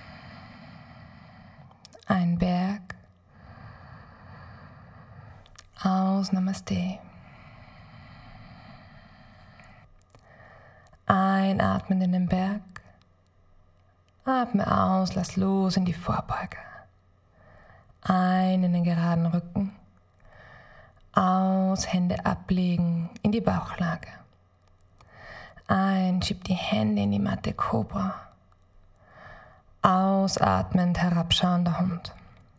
Ein, Berg. Aus, Namaste. Einatmen in den Berg. Atme aus, lass los in die Vorbeuge. Ein in den geraden Rücken. Aus, Hände ablegen in die Bauchlage. Ein, schieb die Hände in die Matte Cobra. Ausatmend herabschauender Hund.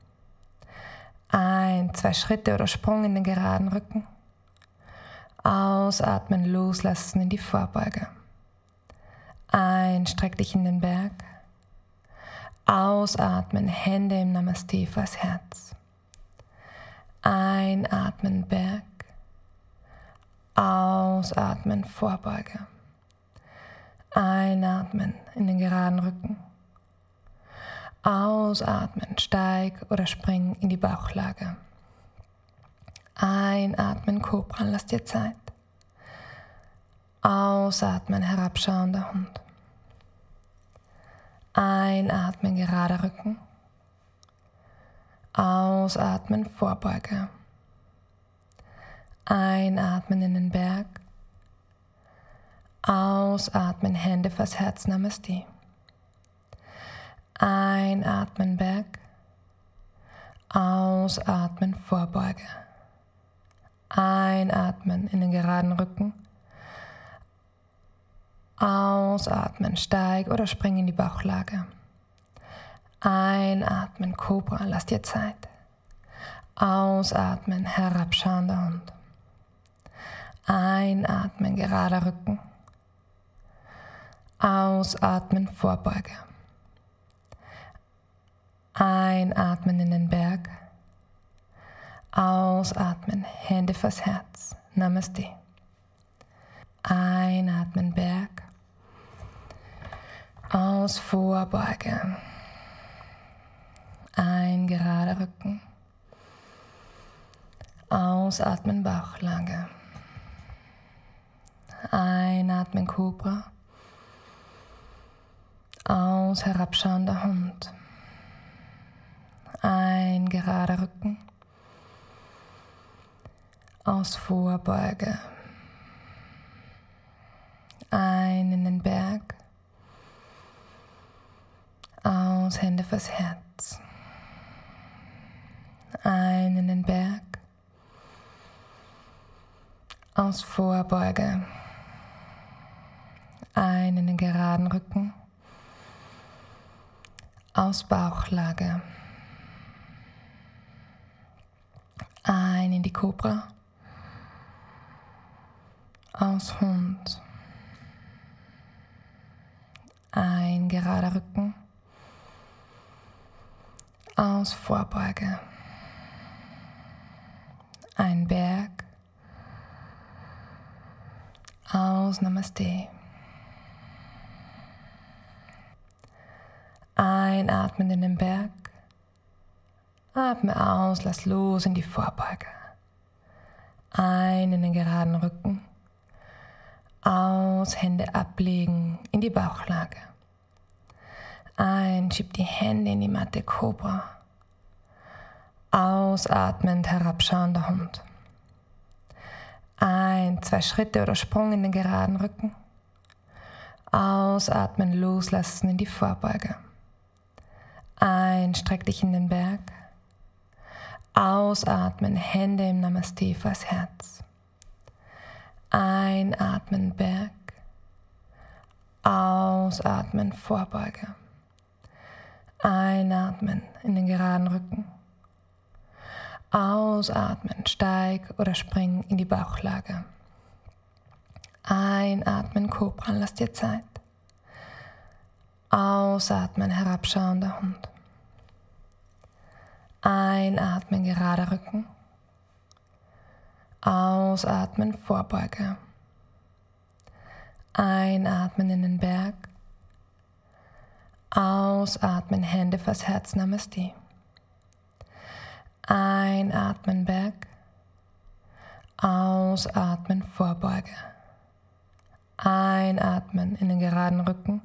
Ein, zwei Schritte oder Sprung in den geraden Rücken. Ausatmen, loslassen in die Vorbeuge. Ein, streck dich in den Berg. Ausatmen, Hände im Namaste vors Herz. Einatmen, Berg. Ausatmen, Vorbeuge. Einatmen in den geraden Rücken. Ausatmen, steig oder spring in die Bauchlage. Einatmen, Cobra, lass dir Zeit. Ausatmen, herabschauender Hund. Einatmen, gerader Rücken. Ausatmen, Vorbeuge. Einatmen in den Berg. Ausatmen, Hände vors Herz, Namaste. Einatmen, Berg. Ausatmen, Vorbeuge. Einatmen in den geraden Rücken. Ausatmen, steig oder spring in die Bauchlage. Einatmen, Cobra, lass dir Zeit. Ausatmen, herabschauender Hund. Einatmen, gerader Rücken. Ausatmen, Vorbeuge. Einatmen in den Berg. Ausatmen, Hände vors Herz. Namaste. Einatmen, Berg. Aus, Vorbeuge. Ein, gerader Rücken. Ausatmen, Bauchlage. Einatmen, Cobra. Aus, herabschauender Hund. Ein, gerader Rücken. Aus, Vorbeuge. Ein in den Berg. Aus, Hände vors Herz. Ein in den Berg. Aus, Vorbeuge. Ein in den geraden Rücken. Aus, Bauchlage. Ein in die Cobra. Aus, Hund. Ein, gerader Rücken. Aus, Vorbeuge. Ein, Berg. Aus, Namaste. Einatmen in den Berg. Atme aus, lass los in die Vorbeuge. Ein in den geraden Rücken. Aus, Hände ablegen in die Bauchlage. Ein, schieb die Hände in die Matte Cobra. Ausatmend, herabschauender Hund. Ein, zwei Schritte oder Sprung in den geraden Rücken. Ausatmen, loslassen in die Vorbeuge. Ein, streck dich in den Berg. Ausatmen, Hände im Namaste vors Herz. Einatmen, Berg. Ausatmen, Vorbeuge. Einatmen in den geraden Rücken. Ausatmen, steig oder spring in die Bauchlage. Einatmen, Cobra, lass dir Zeit. Ausatmen, herabschauender Hund. Einatmen, gerader Rücken. Ausatmen, Vorbeuge. Einatmen in den Berg. Ausatmen, Hände vors Herz, Namaste. Einatmen, Berg. Ausatmen, Vorbeuge. Einatmen in den geraden Rücken.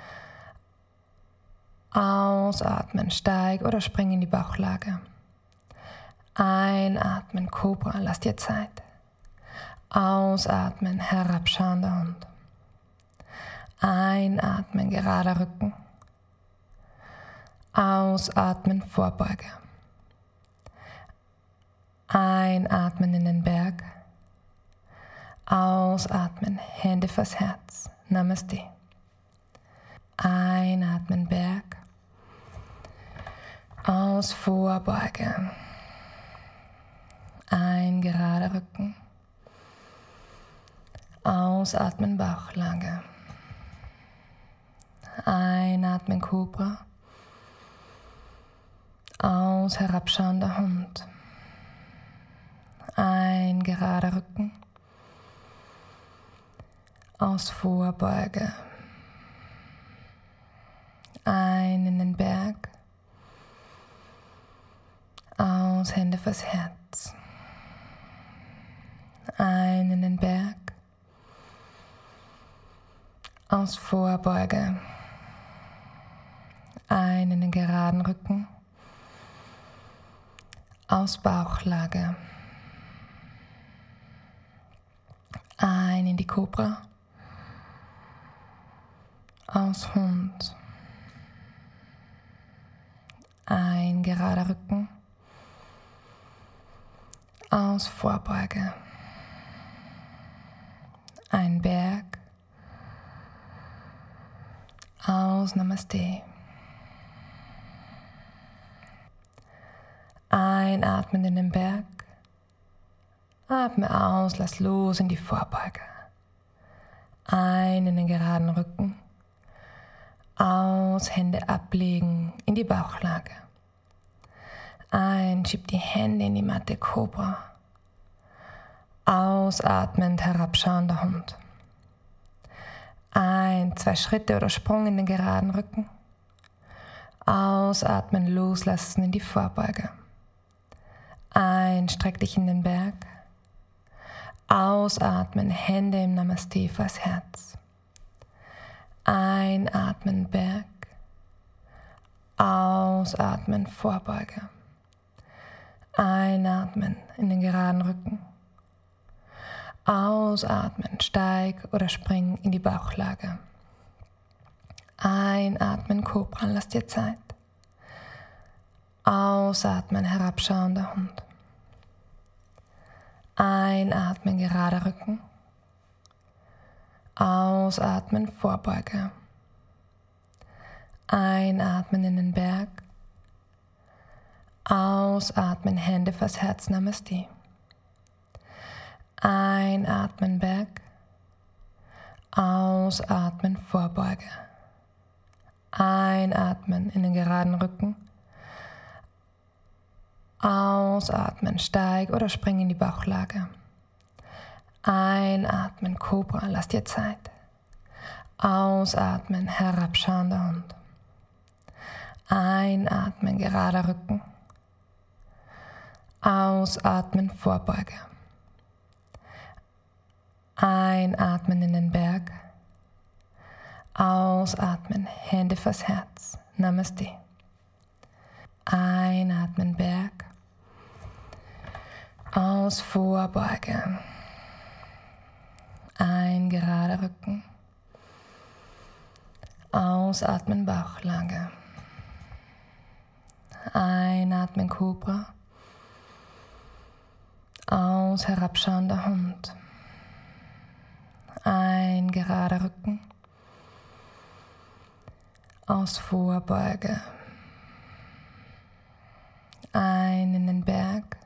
Ausatmen, steig oder spring in die Bauchlage. Einatmen, Cobra, lass dir Zeit. Ausatmen, herabschauender Hund. Einatmen, gerader Rücken. Ausatmen, Vorbeuge. Einatmen in den Berg. Ausatmen, Hände vors Herz. Namaste. Einatmen, Berg. Aus, Vorbeuge. Ein, gerader Rücken. Ausatmen, Bauchlage. Einatmen, Kobra. Aus, herabschauender Hund. Ein, gerader Rücken. Aus, Vorbeuge. Ein in den Berg. Aus, Hände vors Herz. Ein in den Berg. Aus, Vorbeuge. Ein in den geraden Rücken. Aus, Bauchlage. Ein in die Kobra. Aus, Hund. Ein, gerader Rücken. Aus, Vorbeuge. Ein Berg. Aus, Namaste. Einatmen in den Berg. Atme aus, lass los in die Vorbeuge. Ein in den geraden Rücken. Aus, Hände ablegen in die Bauchlage. Ein, schieb die Hände in die Matte, Kobra. Ausatmend, herabschauender Hund. Ein, zwei Schritte oder Sprung in den geraden Rücken. Ausatmen, loslassen in die Vorbeuge. Ein, streck dich in den Berg. Ausatmen, Hände im Namaste vors Herz. Einatmen, Berg. Ausatmen, Vorbeuge. Einatmen in den geraden Rücken. Ausatmen, steig oder spring in die Bauchlage. Einatmen, Kobra, lass dir Zeit. Ausatmen, herabschauender Hund. Einatmen, gerader Rücken. Ausatmen, Vorbeuge. Einatmen in den Berg. Ausatmen, Hände vors Herz, Namaste. Einatmen, Berg. Ausatmen, Vorbeuge. Einatmen in den geraden Rücken. Ausatmen, steig oder spring in die Bauchlage. Einatmen, Kobra, lass dir Zeit. Ausatmen, herabschauender Hund. Einatmen, gerader Rücken. Ausatmen, Vorbeuge. Einatmen in den Berg. Ausatmen, Hände vors Herz. Namaste. Einatmen, Berg. Aus, Vorbeuge. Ein, gerader Rücken. Ausatmen, Bauchlage. Einatmen, Kobra. Aus, herabschauender Hund. Ein, gerader Rücken. Aus, Vorbeuge. Ein in den Berg.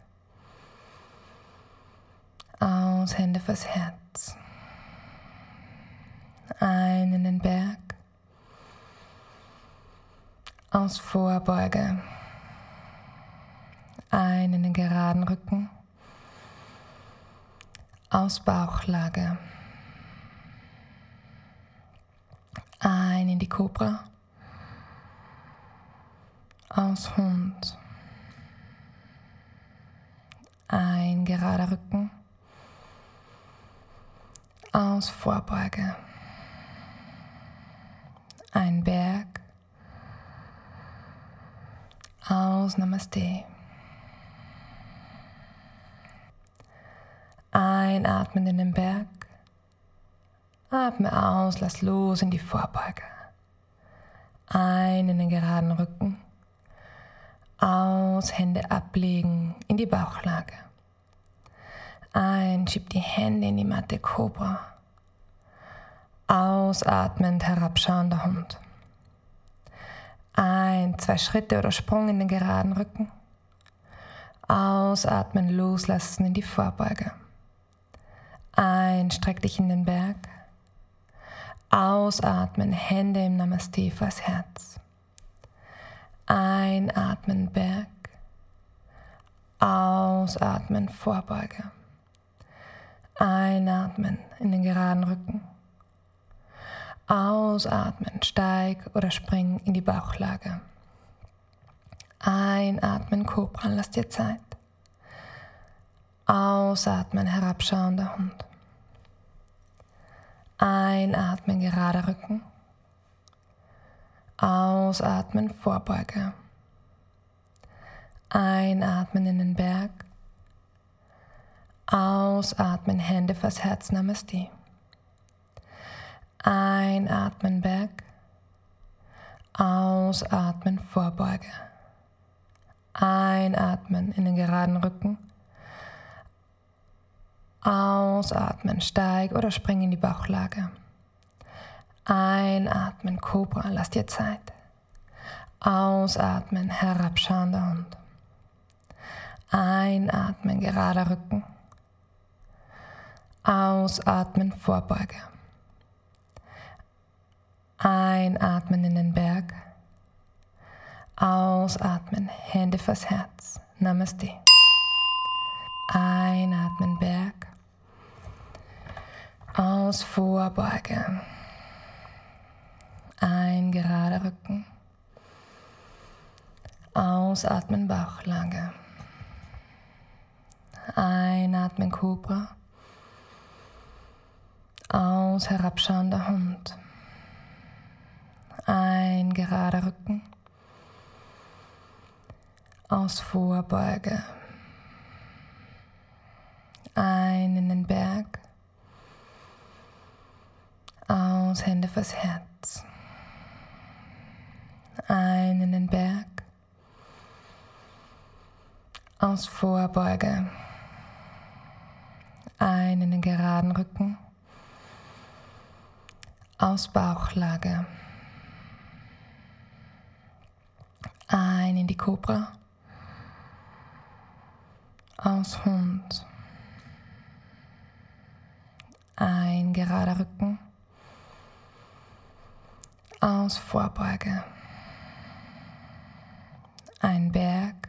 Aus, Hände vors Herz. Ein in den Berg. Aus, Vorbeuge. Ein in den geraden Rücken. Aus, Bauchlage. Ein in die Kobra. Aus, Hund. Ein, gerader Rücken. Aus, Vorbeuge. Ein Berg. Aus, Namaste. Einatmen in den Berg. Atme aus, lass los in die Vorbeuge. Ein in den geraden Rücken. Aus, Hände ablegen in die Bauchlage. Ein, schieb die Hände in die Matte Cobra. Ausatmend herabschauender Hund. Ein, zwei Schritte oder Sprung in den geraden Rücken. Ausatmen, loslassen in die Vorbeuge. Ein, streck dich in den Berg. Ausatmen, Hände im Namaste vors Herz. Einatmen, Berg. Ausatmen, Vorbeuge. Einatmen in den geraden Rücken. Ausatmen, steig oder spring in die Bauchlage. Einatmen, Cobra, lass dir Zeit. Ausatmen, herabschauender Hund. Einatmen, gerader Rücken. Ausatmen, Vorbeuge. Einatmen in den Berg. Ausatmen, Hände vors Herz, Namaste. Einatmen, Berg. Ausatmen, Vorbeuge. Einatmen in den geraden Rücken. Ausatmen, steig oder spring in die Bauchlage. Einatmen, Cobra, lass dir Zeit. Ausatmen, herabschauender Hund. Einatmen, gerader Rücken. Ausatmen, Vorbeuge. Einatmen in den Berg. Ausatmen, Hände vors Herz. Namaste. Einatmen, Berg. Aus, Vorbeuge. Ein, gerader Rücken. Ausatmen, Bauchlage. Einatmen, Cobra. Aus, herabschauender Hund. Ein, gerader Rücken. Aus, Vorbeuge. Ein in den Berg. Aus, Hände vors Herz. Ein in den Berg. Aus, Vorbeuge. Ein in den geraden Rücken. Aus, Bauchlage. Ein in die Cobra. Aus, Hund. Ein, gerader Rücken. Aus, Vorbeuge. Ein, Berg.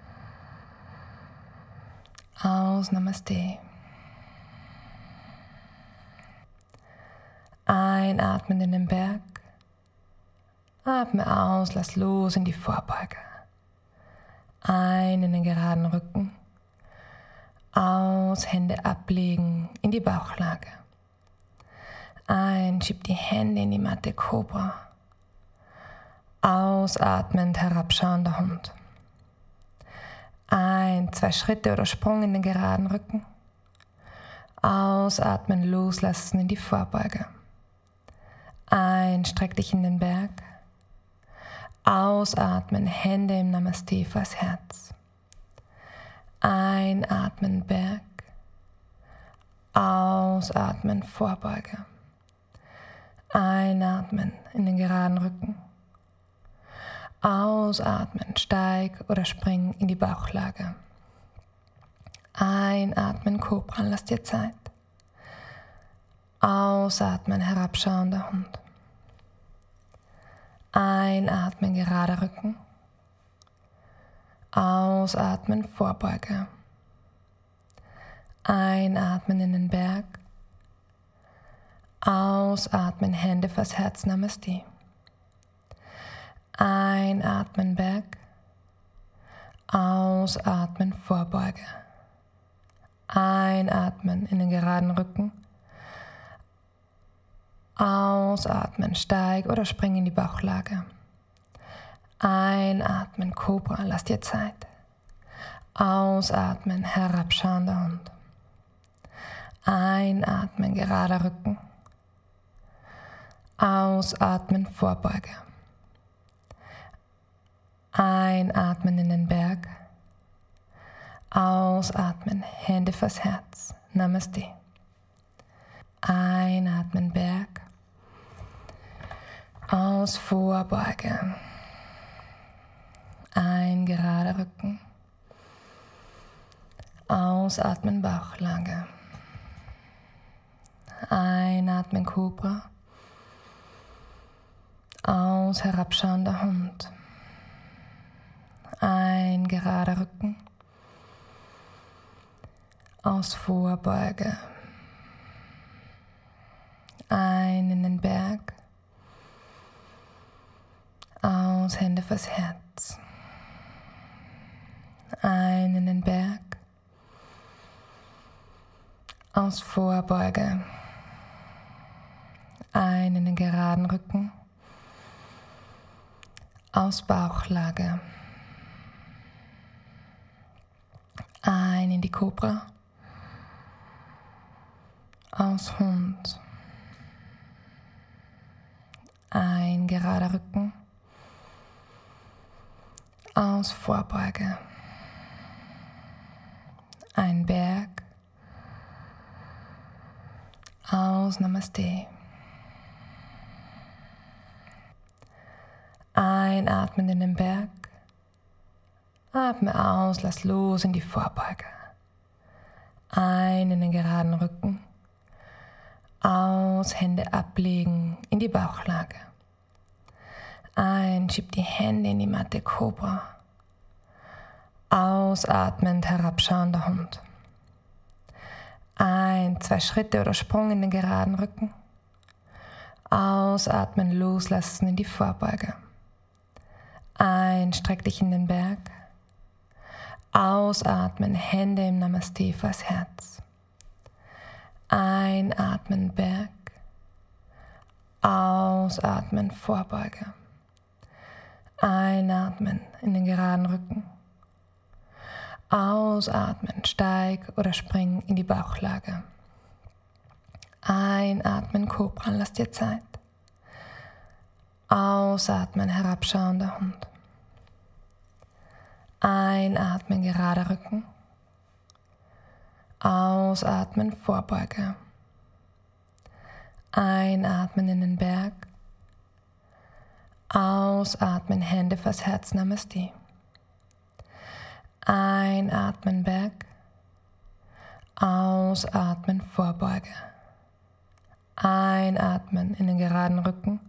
Aus, Namaste. Einatmen in den Berg. Atme aus, lass los in die Vorbeuge. Ein in den geraden Rücken. Aus, Hände ablegen in die Bauchlage. Ein, schieb die Hände in die Matte Cobra. Ausatmend, herabschauender Hund. Ein, zwei Schritte oder Sprung in den geraden Rücken. Ausatmen, loslassen in die Vorbeuge. Ein, streck dich in den Berg. Ausatmen, Hände im Namaste vors Herz. Einatmen, Berg. Ausatmen, Vorbeuge. Einatmen in den geraden Rücken. Ausatmen, steig oder spring in die Bauchlage. Einatmen, Cobra, lass dir Zeit. Ausatmen, herabschauender Hund. Einatmen, gerader Rücken. Ausatmen, Vorbeuge. Einatmen in den Berg. Ausatmen, Hände vors Herz, Namaste. Einatmen, Berg. Ausatmen, Vorbeuge. Einatmen in den geraden Rücken. Ausatmen, steig oder spring in die Bauchlage. Einatmen, Cobra, lass dir Zeit. Ausatmen, herabschauender Hund. Einatmen, gerader Rücken. Ausatmen, Vorbeuge. Einatmen in den Berg. Ausatmen, Hände vors Herz. Namaste. Einatmen, Berg. Aus, Vorbeuge. Ein, gerader Rücken. Ausatmen, Bauchlage. Einatmen, Kobra. Aus, herabschauender Hund. Ein, gerader Rücken. Aus, Vorbeuge. Ein in den Berg. Aus, Hände vors Herz. Ein in den Berg. Aus, Vorbeuge. Ein in den geraden Rücken. Aus, Bauchlage. Ein in die Kobra. Aus, Hund. Ein, gerader Rücken. Aus, Vorbeuge. Ein, Berg. Aus, Namaste. Einatmen in den Berg. Atme aus, lass los in die Vorbeuge. Ein in den geraden Rücken. Aus, Hände ablegen in die Bauchlage. Ein, schieb die Hände in die Matte, Kobra. Ausatmend, herabschauender Hund. Ein, zwei Schritte oder Sprung in den geraden Rücken. Ausatmen, loslassen in die Vorbeuge. Ein, streck dich in den Berg. Ausatmen, Hände im Namaste vors Herz. Einatmen, Berg. Ausatmen, Vorbeuge. Einatmen in den geraden Rücken. Ausatmen, steig oder spring in die Bauchlage. Einatmen, Kobra, lass dir Zeit. Ausatmen, herabschauender Hund. Einatmen, gerader Rücken. Ausatmen, Vorbeuge. Einatmen in den Berg. Ausatmen, Hände vors Herz, Namaste. Einatmen, Berg. Ausatmen, Vorbeuge. Einatmen in den geraden Rücken.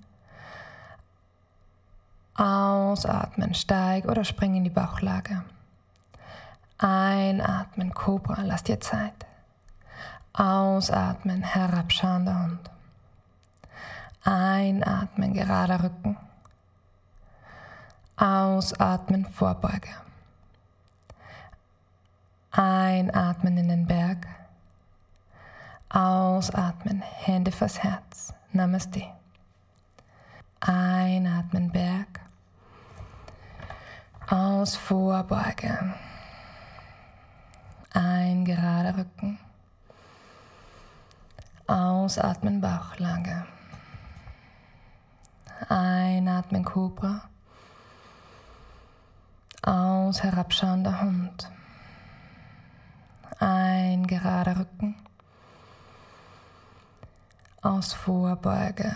Ausatmen, steig oder spring in die Bauchlage. Einatmen, Kobra, lass dir Zeit. Ausatmen, herabschauender Hund. Einatmen, gerader Rücken. Ausatmen, Vorbeuge. Einatmen in den Berg. Ausatmen, Hände vors Herz. Namaste. Einatmen, Berg. Aus, Vorbeuge. Ein, gerader Rücken. Ausatmen, Bauchlage. Einatmen, Kobra. Aus, herabschauender Hund. Ein, gerader Rücken. Aus, Vorbeuge.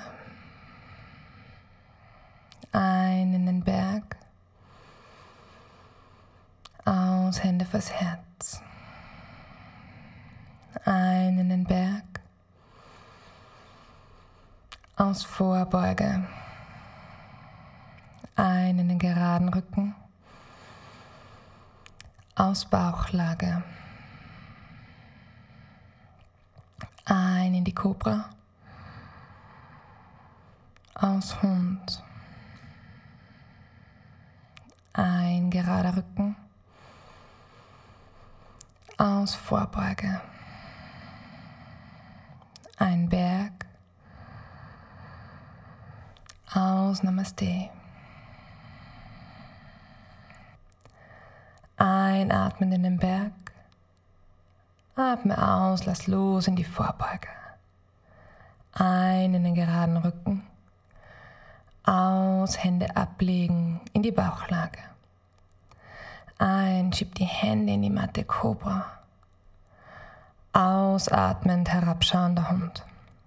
Ein in den Berg. Aus, Hände vors Herz. Ein in den Berg. Aus, Vorbeuge. Ein in den geraden Rücken. Aus, Bauchlage. Ein in die Kobra. Aus, Hund. Ein, gerader Rücken. Aus, Vorbeuge. Ein, Berg. Aus, Namaste. Einatmen in den Berg. Atme aus, lass los in die Vorbeuge. Ein in den geraden Rücken. Aus, Hände ablegen in die Bauchlage. Ein, schieb die Hände in die Matte Cobra. Ausatmend herabschauender Hund.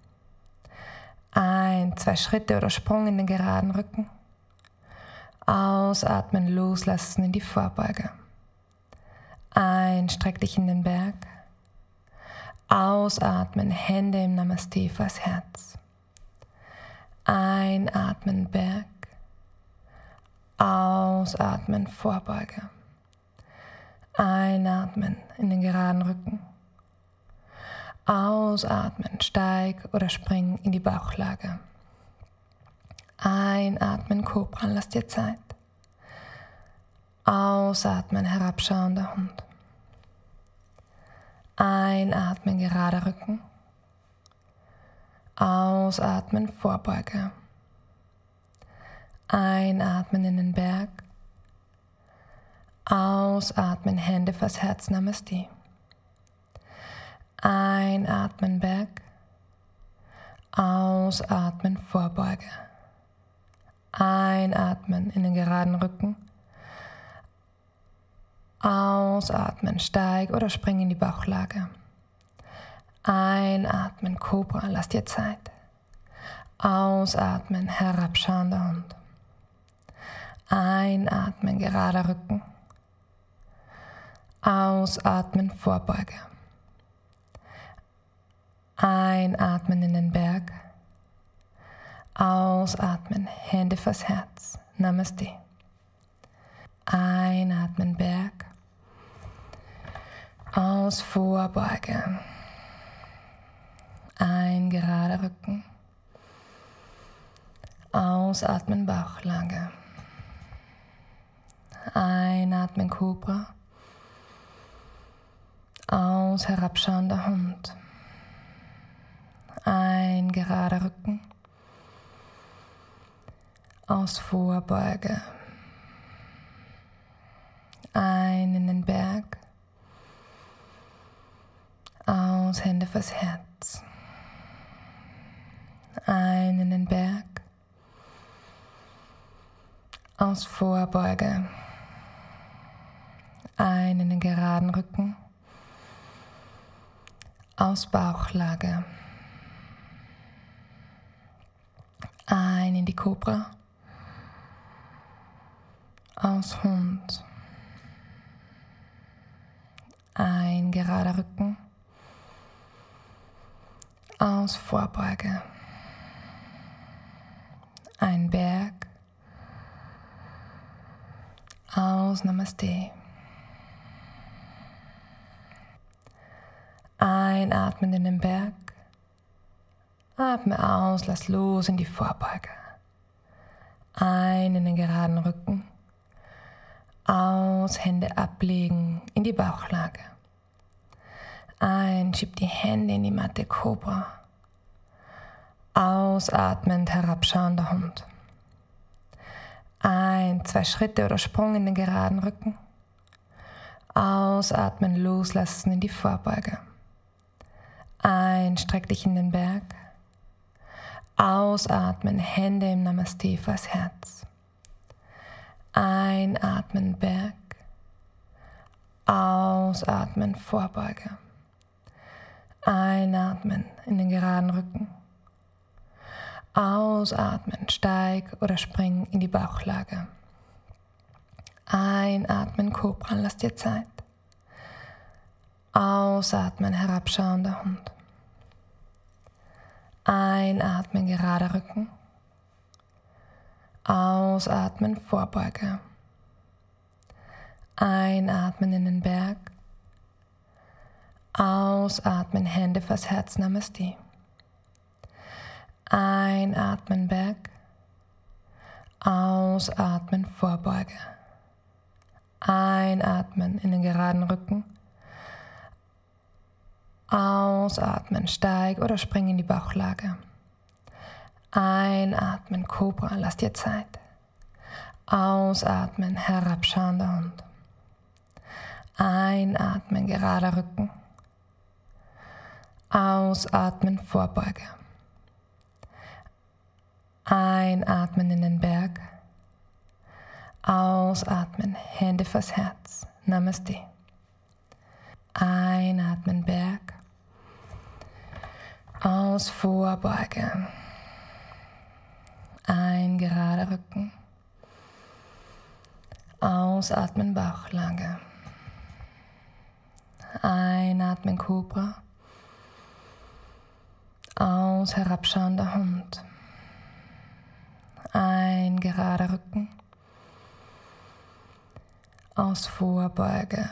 Ein, zwei Schritte oder Sprung in den geraden Rücken. Ausatmen, loslassen in die Vorbeuge. Ein, streck dich in den Berg. Ausatmen, Hände im Namaste vors Herz. Einatmen, Berg. Ausatmen, Vorbeuge. Einatmen in den geraden Rücken. Ausatmen, steig oder spring in die Bauchlage. Einatmen, Cobra, lass dir Zeit. Ausatmen, herabschauender Hund. Einatmen, gerader Rücken. Ausatmen, Vorbeuge. Einatmen in den Berg. Ausatmen, Hände vors Herz, Namaste. Einatmen, Berg. Ausatmen, Vorbeuge. Einatmen in den geraden Rücken. Ausatmen, steig oder spring in die Bauchlage. Einatmen, Cobra, lass dir Zeit. Ausatmen, herabschauender Hund. Einatmen, gerader Rücken. Ausatmen, Vorbeuge. Einatmen in den Berg. Ausatmen, Hände vors Herz. Namaste. Einatmen, Berg. Aus, Vorbeuge. Ein, gerader Rücken. Ausatmen, Bauchlage. Einatmen, Cobra. Aus, herabschauender Hund. Ein, gerader Rücken. Aus, Vorbeuge. Ein in den Berg. Aus, Hände vors Herz. Ein in den Berg. Aus, Vorbeuge. Ein in den geraden Rücken. Aus, Bauchlage. Ein in die Cobra. Aus, Hund. Ein, gerader Rücken. Aus, Vorbeuge. Ein, Berg. Aus, Namaste. Einatmen in den Berg. Atme aus, lass los in die Vorbeuge. Ein in den geraden Rücken. Aus, Hände ablegen in die Bauchlage. Ein, schieb die Hände in die Matte Cobra. Ausatmend, herabschauender Hund. Ein, zwei Schritte oder Sprung in den geraden Rücken. Ausatmen, loslassen in die Vorbeuge. Ein, streck dich in den Berg. Ausatmen, Hände im Namaste vors Herz. Einatmen, Berg. Ausatmen, Vorbeuge. Einatmen in den geraden Rücken. Ausatmen, steig oder spring in die Bauchlage. Einatmen, Cobra, lass dir Zeit. Ausatmen, herabschauender Hund. Einatmen, gerader Rücken. Ausatmen, Vorbeuge. Einatmen in den Berg. Ausatmen, Hände vors Herz, Namaste. Einatmen, Berg. Ausatmen, Vorbeuge. Einatmen in den geraden Rücken. Ausatmen, steig oder spring in die Bauchlage. Einatmen, Cobra, lass dir Zeit. Ausatmen, herabschauender Hund. Einatmen, gerader Rücken. Ausatmen, Vorbeuge. Einatmen in den Berg. Ausatmen, Hände vors Herz. Namaste. Einatmen, Berg. Aus, Vorbeuge. Ein, gerader Rücken. Ausatmen, Bauchlage. Einatmen, Kobra. Aus, herabschauender Hund. Ein, gerader Rücken. Aus, Vorbeuge.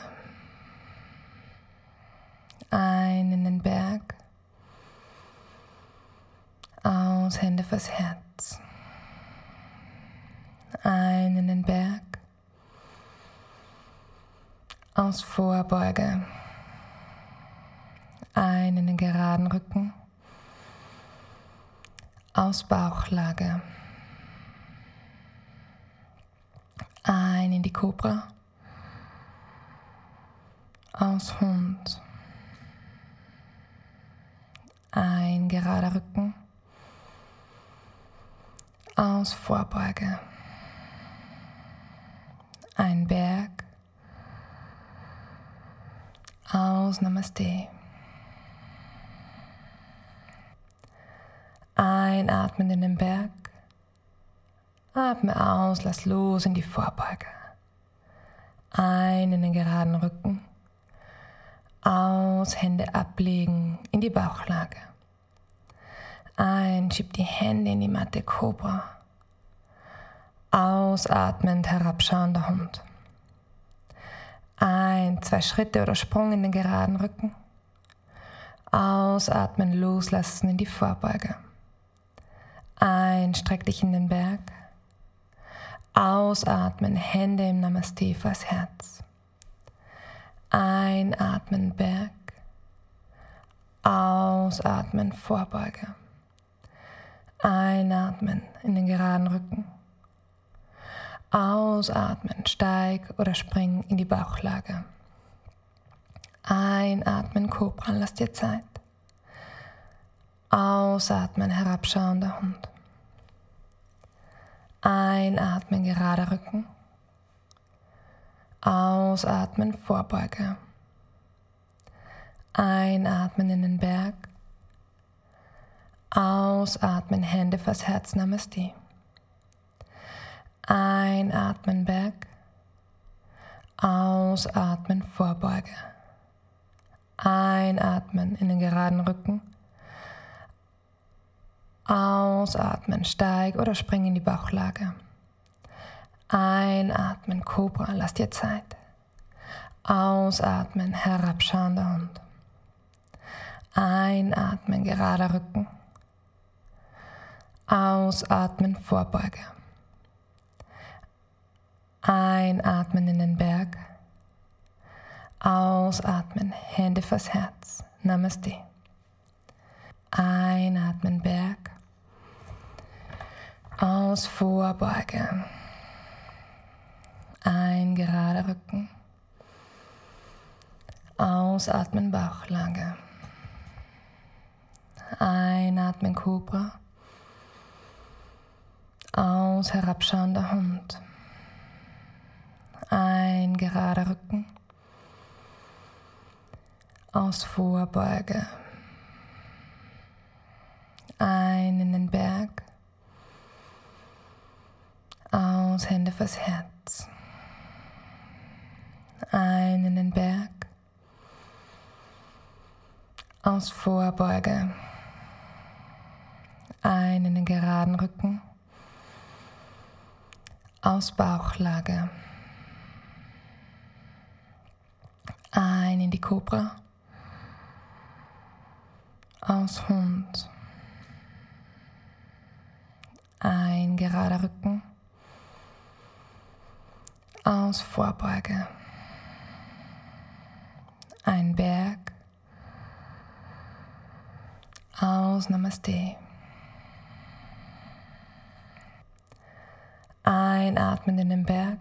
Ein in den Berg. Aus, Hände vors Herz. Ein in den Berg. Aus, Vorbeuge. Ein in den geraden Rücken. Aus, Bauchlage. Ein in die Kobra. Aus, Hund. Ein, gerader Rücken. Aus, Vorbeuge. Ein, Berg. Aus, Namaste. Einatmen in den Berg. Atme aus, lass los in die Vorbeuge. Ein in den geraden Rücken. Aus, Hände ablegen in die Bauchlage. Ein, schieb die Hände in die Matte, Kobra. Ausatmend, herabschauender Hund. Ein, zwei Schritte oder Sprung in den geraden Rücken. Ausatmen, loslassen in die Vorbeuge. Ein, streck dich in den Berg. Ausatmen, Hände im Namaste vors Herz. Einatmen, Berg. Ausatmen, Vorbeuge. Einatmen in den geraden Rücken. Ausatmen, steig oder spring in die Bauchlage. Einatmen, Kobra, lass dir Zeit. Ausatmen, herabschauender Hund. Einatmen, gerader Rücken. Ausatmen, Vorbeuge. Einatmen in den Berg. Ausatmen, Hände vors Herz, Namaste. Einatmen, Berg. Ausatmen, Vorbeuge. Einatmen in den geraden Rücken. Ausatmen, steig oder spring in die Bauchlage. Einatmen, Kobra, lass dir Zeit. Ausatmen, herabschauender Hund. Einatmen, gerader Rücken. Ausatmen, Vorbeuge. Einatmen in den Berg. Ausatmen, Hände vors Herz. Namaste. Einatmen, Berg. Aus, Vorbeuge. Ein, gerader Rücken. Ausatmen, Bauchlage. Einatmen, Kobra. Aus, herabschauender Hund. Ein, gerader Rücken. Aus, Vorbeuge. Ein in den Berg. Aus, Hände vors Herz. Ein in den Berg. Aus, Vorbeuge. Ein in den geraden Rücken. Aus, Bauchlage. Ein in die Kobra. Aus, Hund. Ein, gerader Rücken. Aus, Vorbeuge. Ein, Berg. Aus, Namaste. Einatmen in den Berg.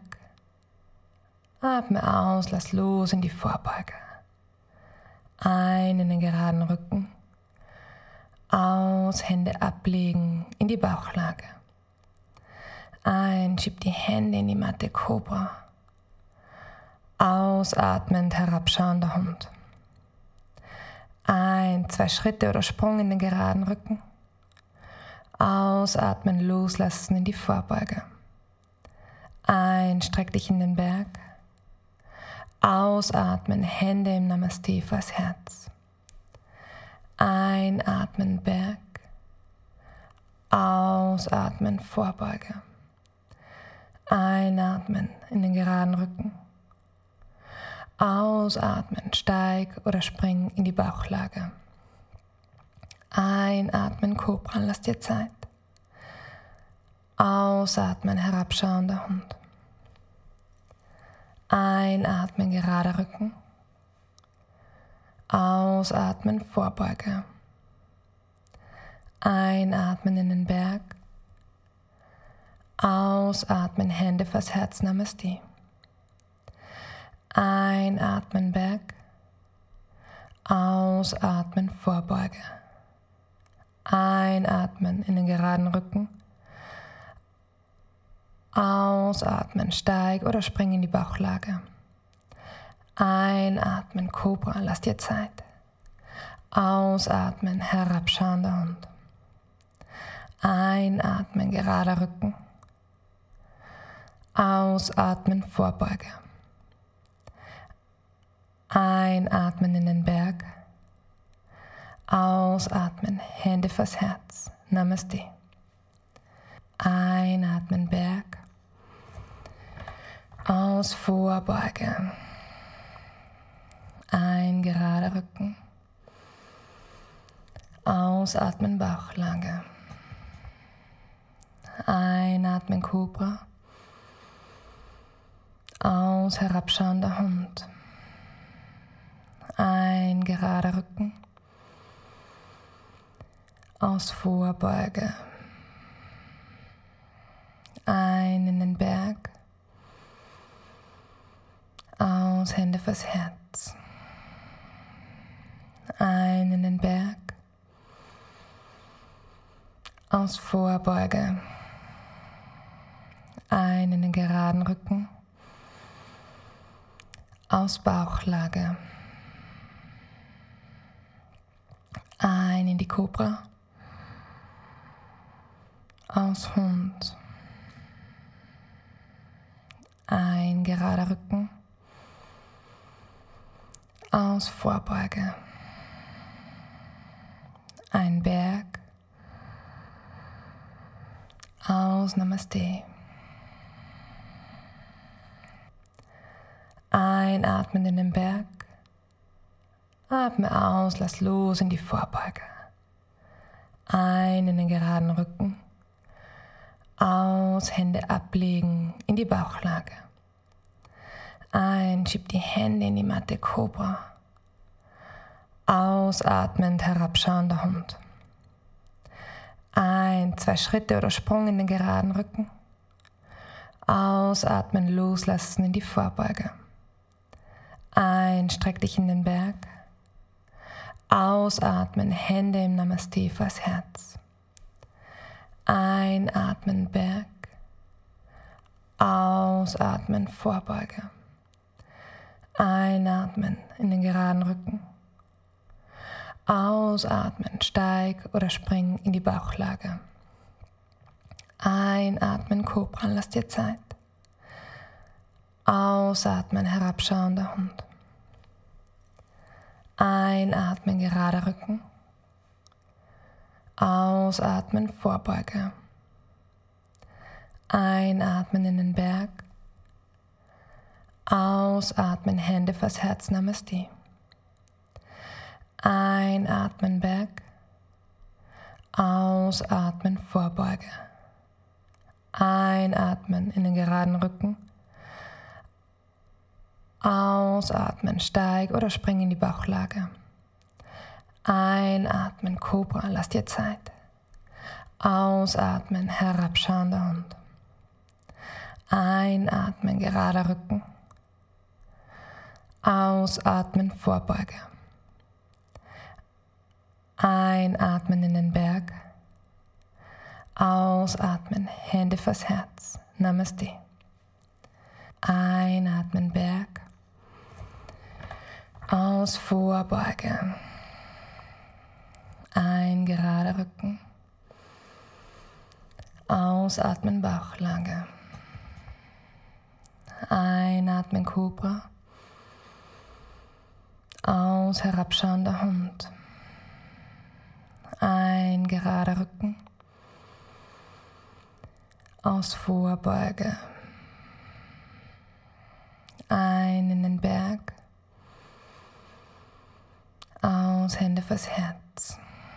Atme aus, lass los in die Vorbeuge. Ein in den geraden Rücken. Aus, Hände ablegen in die Bauchlage. Ein, schieb die Hände in die Matte, Cobra. Ausatmend, herabschauender Hund. Ein, zwei Schritte oder Sprung in den geraden Rücken. Ausatmen, loslassen in die Vorbeuge. Ein, streck dich in den Berg. Ausatmen, Hände im Namaste vors Herz. Einatmen, Berg. Ausatmen, Vorbeuge. Einatmen in den geraden Rücken. Ausatmen, steig oder spring in die Bauchlage. Einatmen, Cobra, lass dir Zeit. Ausatmen, herabschauender Hund. Einatmen, gerader Rücken. Ausatmen, Vorbeuge. Einatmen in den Berg. Ausatmen, Hände vors Herz, Namaste. Einatmen, Berg. Ausatmen, Vorbeuge. Einatmen in den geraden Rücken. Ausatmen, steig oder spring in die Bauchlage. Einatmen, Cobra, lass dir Zeit. Ausatmen, herabschauender Hund. Einatmen, gerader Rücken. Ausatmen, Vorbeuge. Einatmen in den Berg. Ausatmen, Hände vors Herz. Namaste. Einatmen, Berg. Aus, Vorbeuge. Ein, gerader Rücken. Ausatmen, Bauchlage. Einatmen, Cobra. Aus, herabschauender Hund. Ein, gerader Rücken. Aus, Vorbeuge. Ein in den Berg. Aus, Hände vors Herz. Ein in den Berg. Aus, Vorbeuge. Ein in den geraden Rücken. Aus, Bauchlage. Ein in die Cobra. Aus, Hund. Ein, gerader Rücken. Aus, Vorbeuge. Ein, Berg. Aus, Namaste. Einatmen in den Berg. Atme aus, lass los in die Vorbeuge. Ein in den geraden Rücken. Aus, Hände ablegen in die Bauchlage. Ein, schieb die Hände in die Matte, Cobra. Ausatmend, herabschauender Hund. Ein, zwei Schritte oder Sprung in den geraden Rücken. Ausatmen, loslassen in die Vorbeuge. Ein, streck dich in den Berg. Ausatmen, Hände im Namaste vors Herz. Einatmen, Berg. Ausatmen, Vorbeuge. Einatmen in den geraden Rücken. Ausatmen, steig oder spring in die Bauchlage. Einatmen, Cobra, lass dir Zeit. Ausatmen, herabschauender Hund. Einatmen, gerader Rücken. Ausatmen, Vorbeuge. Einatmen in den Berg. Ausatmen, Hände vors Herz, Namaste. Einatmen, Berg. Ausatmen, Vorbeuge. Einatmen in den geraden Rücken. Ausatmen, steig oder spring in die Bauchlage. Einatmen, Cobra, lass dir Zeit. Ausatmen, herabschauender Hund. Einatmen, gerader Rücken. Ausatmen, Vorbeuge. Einatmen in den Berg. Ausatmen, Hände vors Herz. Namaste. Einatmen, Berg. Aus, Vorbeuge. Ein, gerader Rücken. Ausatmen, Bauchlage. Einatmen, Kobra. Aus, herabschauender Hund. Ein, gerader Rücken. Aus, Vorbeuge. Ein in den Berg. Aus, Hände vors Herz.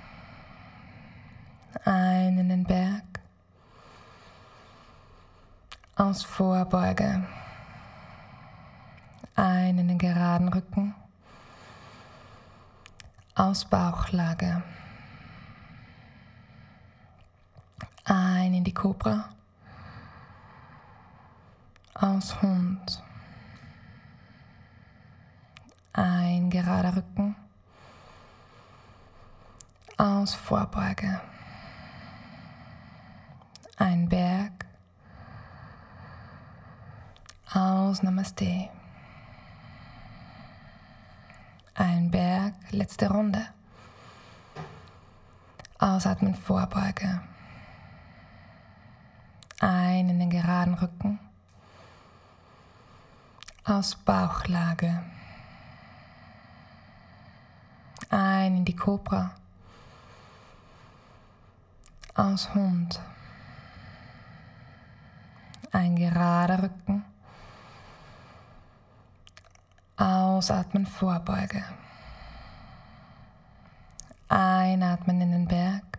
Ein in den Berg. Aus, Vorbeuge. Ein in den geraden Rücken. Aus, Bauchlage. Ein in die Kobra. Aus, Hund. Ein, gerader Rücken. Aus, Vorbeuge. Ein Berg. Aus, Namaste. Ein Berg, letzte Runde. Ausatmen, Vorbeuge. Ein in den geraden Rücken. Aus, Bauchlage. Ein in die Kobra. Aus, Hund. Ein gerader Rücken. Ausatmen, Vorbeuge. Einatmen in den Berg.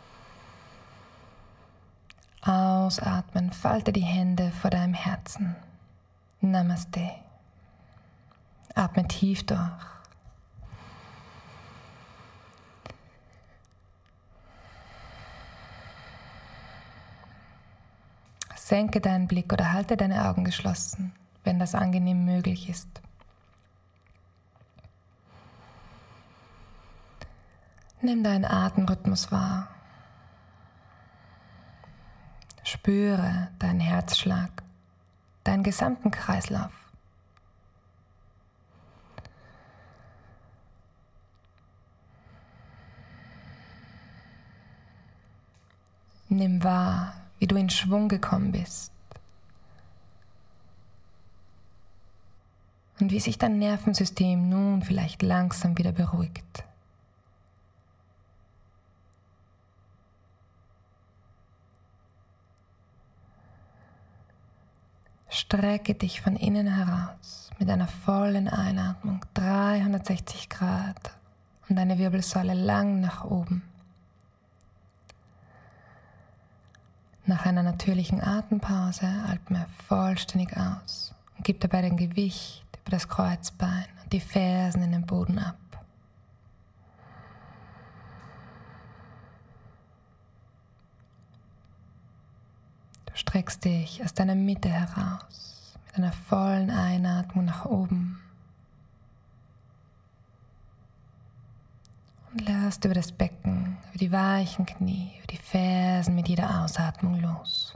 Ausatmen, falte die Hände vor deinem Herzen. Namaste. Atme tief durch. Senke deinen Blick oder halte deine Augen geschlossen, wenn das angenehm möglich ist. Nimm deinen Atemrhythmus wahr. Spüre deinen Herzschlag, deinen gesamten Kreislauf. Nimm wahr, wie du in Schwung gekommen bist und wie sich dein Nervensystem nun vielleicht langsam wieder beruhigt. Strecke dich von innen heraus mit einer vollen Einatmung dreihundertsechzig Grad und deine Wirbelsäule lang nach oben. Nach einer natürlichen Atempause atme vollständig aus und gib dabei dein Gewicht über das Kreuzbein und die Fersen in den Boden ab. Du streckst dich aus deiner Mitte heraus mit einer vollen Einatmung nach oben und lässt über das Becken, über die weichen Knie, über die Fersen mit jeder Ausatmung los.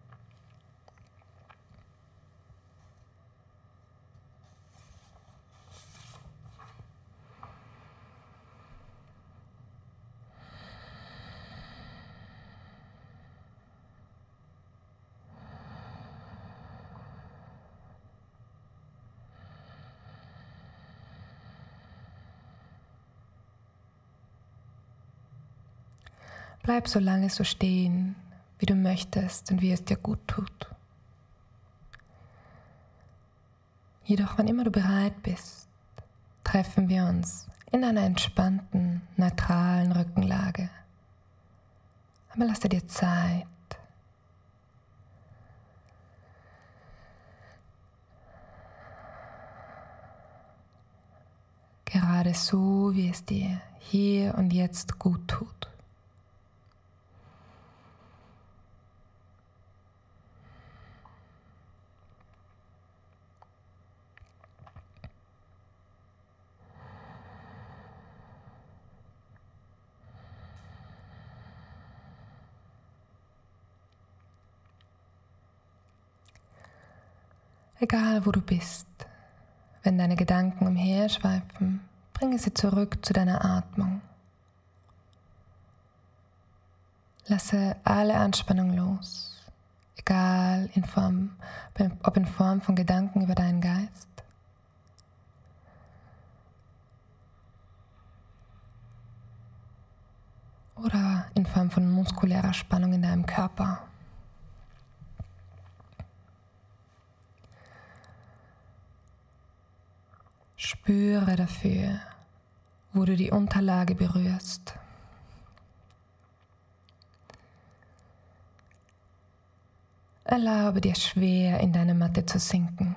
Bleib so lange so stehen, wie du möchtest und wie es dir gut tut. Jedoch, wann immer du bereit bist, treffen wir uns in einer entspannten, neutralen Rückenlage. Aber lass dir Zeit. Gerade so, wie es dir hier und jetzt gut tut. Egal wo du bist, wenn deine Gedanken umherschweifen, bringe sie zurück zu deiner Atmung. Lasse alle Anspannung los, egal in Form, ob in Form von Gedanken über deinen Geist oder in Form von muskulärer Spannung in deinem Körper. Spüre dafür, wo du die Unterlage berührst. Erlaube dir schwer in deine Matte zu sinken.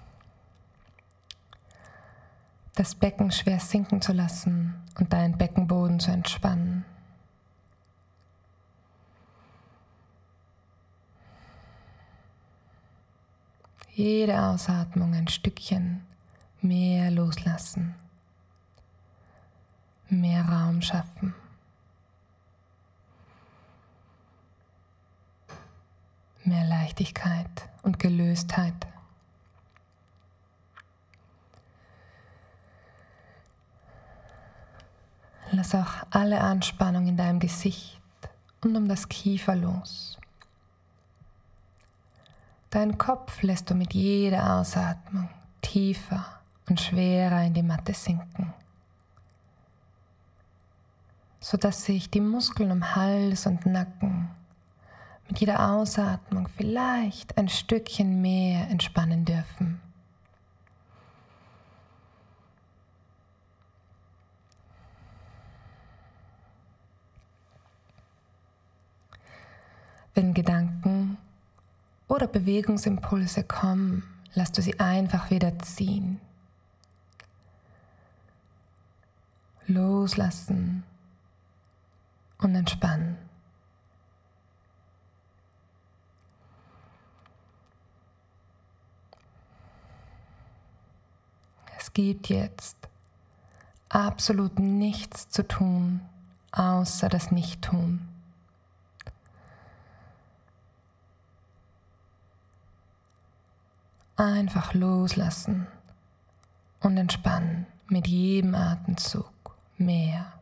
Das Becken schwer sinken zu lassen und deinen Beckenboden zu entspannen. Jede Ausatmung ein Stückchen mehr loslassen, mehr Raum schaffen. Mehr Leichtigkeit und Gelöstheit. Lass auch alle Anspannung in deinem Gesicht und um das Kiefer los. Deinen Kopf lässt du mit jeder Ausatmung tiefer und schwerer in die Matte sinken, sodass sich die Muskeln um Hals und Nacken mit jeder Ausatmung vielleicht ein Stückchen mehr entspannen dürfen. Wenn Gedanken oder Bewegungsimpulse kommen, lass du sie einfach wieder ziehen. Loslassen und entspannen. Es gibt jetzt absolut nichts zu tun, außer das Nicht-Tun. Einfach loslassen und entspannen mit jedem Atemzug mehr.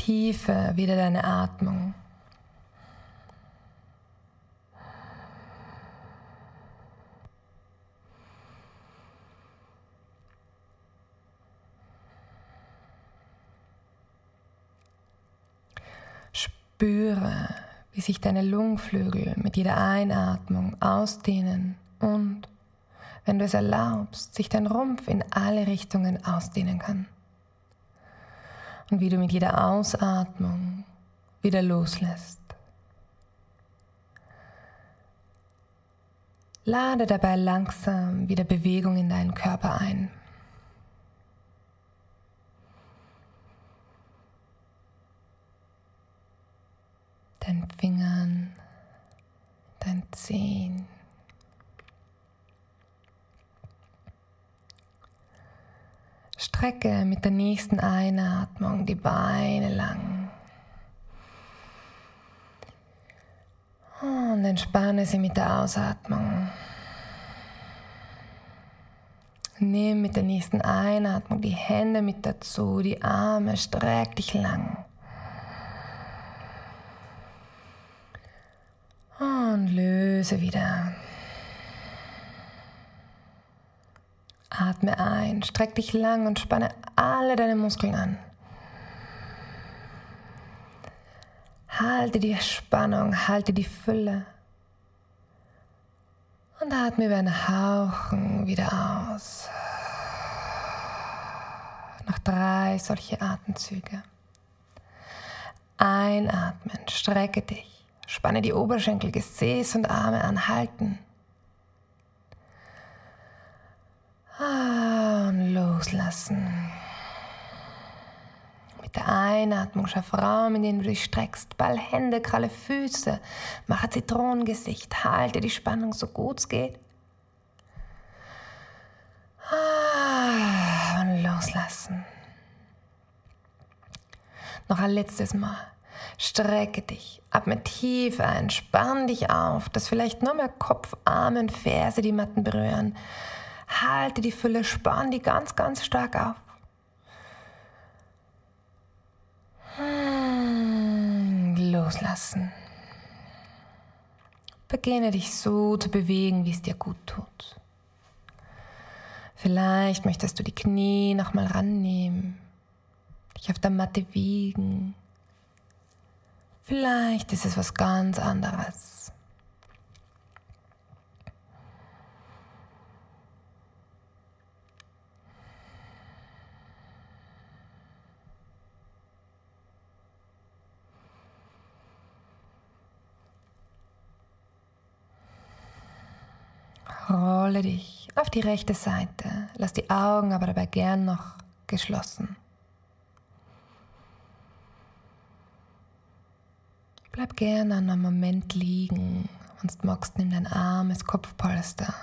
Vertiefe wieder deine Atmung. Spüre, wie sich deine Lungenflügel mit jeder Einatmung ausdehnen und, wenn du es erlaubst, sich dein Rumpf in alle Richtungen ausdehnen kann. Und wie du mit jeder Ausatmung wieder loslässt. Lade dabei langsam wieder Bewegung in deinen Körper ein. Deinen Fingern, deinen Zehen. Strecke mit der nächsten Einatmung die Beine lang. Und entspanne sie mit der Ausatmung. Nimm mit der nächsten Einatmung die Hände mit dazu, die Arme, streck dich lang. Und löse wieder. Atme ein, streck dich lang und spanne alle deine Muskeln an. Halte die Spannung, halte die Fülle. Und atme über ein Hauchen wieder aus. Noch drei solche Atemzüge. Einatmen, strecke dich. Spanne die Oberschenkel, Gesäß und Arme an, halten. Und loslassen. Mit der Einatmung schaff Raum, in dem du dich streckst. Ball Hände, kralle Füße. Mache Zitronengesicht. Halte die Spannung so gut es geht. Und loslassen. Noch ein letztes Mal. Strecke dich, atme tief ein, spann dich auf, dass vielleicht nur mehr Kopf, Arme und Ferse die Matten berühren. Halte die Fülle, spann die ganz, ganz stark auf. Hm, loslassen. Beginne dich so zu bewegen, wie es dir gut tut. Vielleicht möchtest du die Knie nochmal rannehmen, dich auf der Matte wiegen. Vielleicht ist es was ganz anderes. Rolle dich auf die rechte Seite, lass die Augen aber dabei gern noch geschlossen. Bleib gerne einen Moment liegen, wenn du magst, nimm dein Arm als Kopfpolster.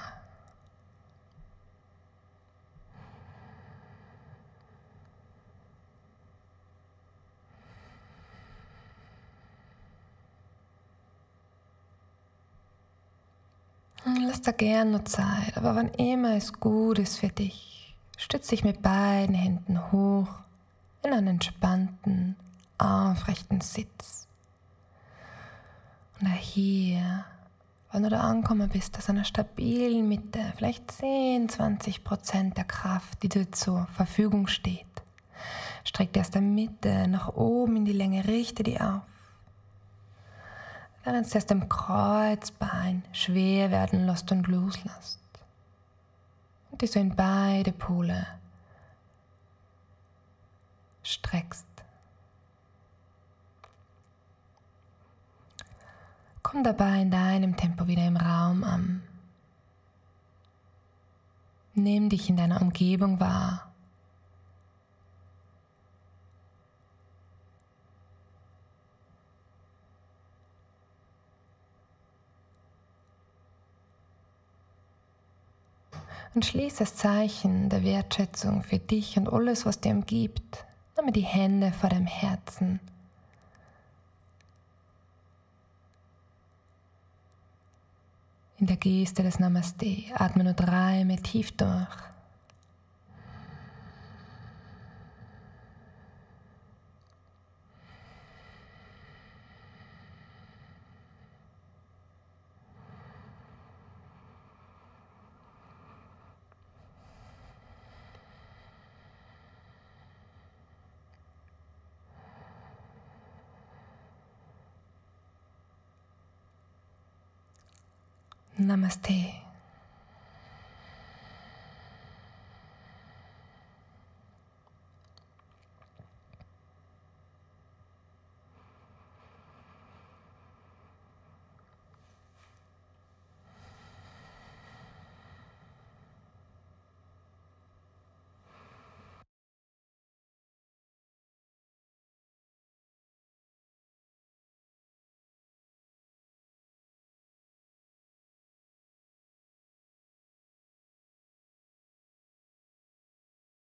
Lass da gern nur Zeit, aber wann immer es gut ist für dich, stütz dich mit beiden Händen hoch in einen entspannten, aufrechten Sitz. Und hier, wenn du da angekommen bist, aus einer stabilen Mitte, vielleicht zehn, zwanzig Prozent der Kraft, die dir zur Verfügung steht, streck dir aus der Mitte nach oben in die Länge, richte die auf. Während du aus dem Kreuzbein schwer werden lässt und loslässt. Und dich so in beide Pole streckst. Komm dabei in deinem Tempo wieder im Raum an. Nimm dich in deiner Umgebung wahr. Und schließ das Zeichen der Wertschätzung für dich und alles, was dir umgibt. Nimm die Hände vor deinem Herzen. In der Geste des Namaste atme nur dreimal tief durch. Namaste.